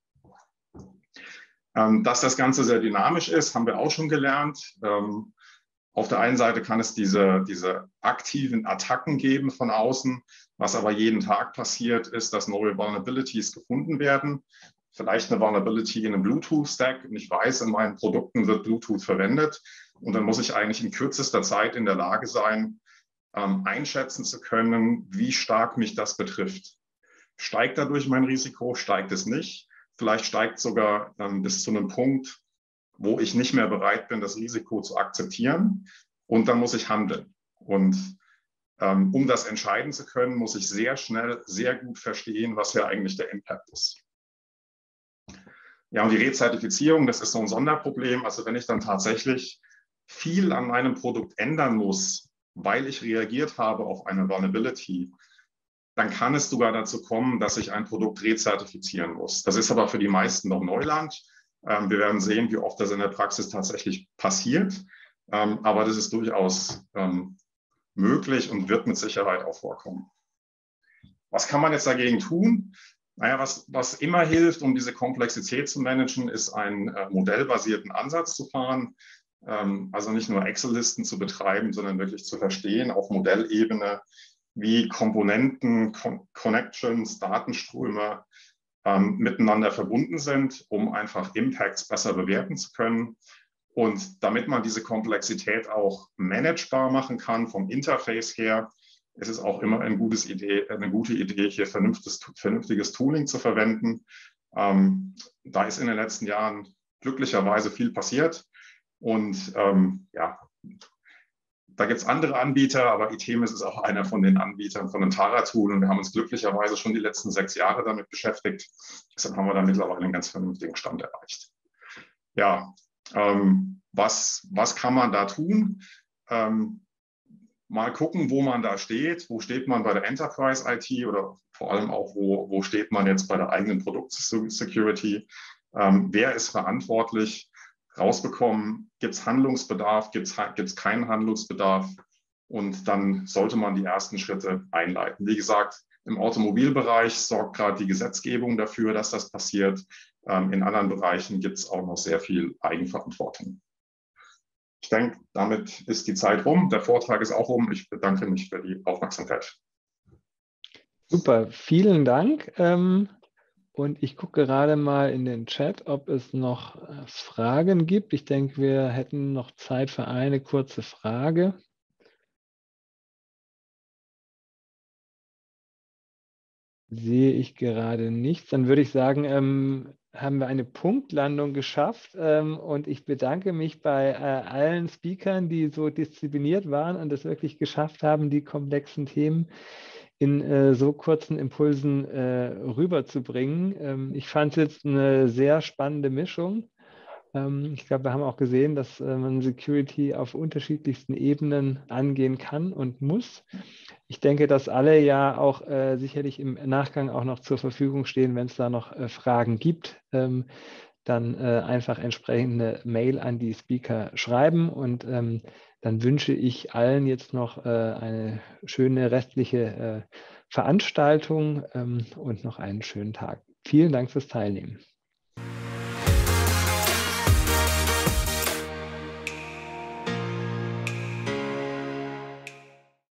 Dass das Ganze sehr dynamisch ist, haben wir auch schon gelernt. Auf der einen Seite kann es diese aktiven Attacken geben von außen. Was aber jeden Tag passiert, ist, dass neue Vulnerabilities gefunden werden. Vielleicht eine Vulnerability in einem Bluetooth-Stack. Und ich weiß, in meinen Produkten wird Bluetooth verwendet. Und dann muss ich eigentlich in kürzester Zeit in der Lage sein, einschätzen zu können, wie stark mich das betrifft. Steigt dadurch mein Risiko? Steigt es nicht? Vielleicht steigt sogar bis zu einem Punkt, wo ich nicht mehr bereit bin, das Risiko zu akzeptieren. Und dann muss ich handeln. Und um das entscheiden zu können, muss ich sehr schnell, sehr gut verstehen, was ja eigentlich der Impact ist. Ja, und die Rezertifizierung, das ist so ein Sonderproblem. Also wenn ich dann tatsächlich viel an meinem Produkt ändern muss, weil ich reagiert habe auf eine Vulnerability, dann kann es sogar dazu kommen, dass ich ein Produkt rezertifizieren muss. Das ist aber für die meisten noch Neuland. Wir werden sehen, wie oft das in der Praxis tatsächlich passiert. Aber das ist durchaus möglich und wird mit Sicherheit auch vorkommen. Was kann man jetzt dagegen tun? Naja, was immer hilft, um diese Komplexität zu managen, ist einen modellbasierten Ansatz zu fahren. Also nicht nur Excel-Listen zu betreiben, sondern wirklich zu verstehen auf Modellebene, wie Komponenten, Connections, Datenströme miteinander verbunden sind, um einfach Impacts besser bewerten zu können. Und damit man diese Komplexität auch managebar machen kann vom Interface her, ist es auch immer eine gute Idee, hier vernünftiges Tooling zu verwenden. Da ist in den letzten Jahren glücklicherweise viel passiert. Und ja, da gibt es andere Anbieter, aber Itemis ist auch einer von den Anbietern von einem Tara-Tool. Und wir haben uns glücklicherweise schon die letzten 6 Jahre damit beschäftigt. Deshalb haben wir da mittlerweile einen ganz vernünftigen Stand erreicht. Ja, was kann man da tun? Mal gucken, wo man da steht. Wo steht man bei der Enterprise IT oder vor allem auch, wo steht man jetzt bei der eigenen Produktsecurity? Wer ist verantwortlich? Rausbekommen, gibt es Handlungsbedarf, gibt es keinen Handlungsbedarf? Und dann sollte man die ersten Schritte einleiten. Wie gesagt, im Automobilbereich sorgt gerade die Gesetzgebung dafür, dass das passiert. In anderen Bereichen gibt es auch noch sehr viel Eigenverantwortung. Ich denke, damit ist die Zeit rum. Der Vortrag ist auch rum. Ich bedanke mich für die Aufmerksamkeit. Super, vielen Dank. Und ich gucke gerade mal in den Chat, ob es noch Fragen gibt. Ich denke, wir hätten noch Zeit für eine kurze Frage. Sehe ich gerade nichts. Dann würde ich sagen, haben wir eine Punktlandung geschafft. Und ich bedanke mich bei allen Speakern, die so diszipliniert waren und es wirklich geschafft haben, die komplexen Themen in so kurzen Impulsen rüberzubringen. Ich fand es jetzt eine sehr spannende Mischung. Ich glaube, wir haben auch gesehen, dass man Security auf unterschiedlichsten Ebenen angehen kann und muss. Ich denke, dass alle ja auch sicherlich im Nachgang auch noch zur Verfügung stehen, wenn es da noch Fragen gibt. Dann einfach entsprechende Mail an die Speaker schreiben und dann wünsche ich allen jetzt noch eine schöne restliche Veranstaltung und noch einen schönen Tag. Vielen Dank fürs Teilnehmen.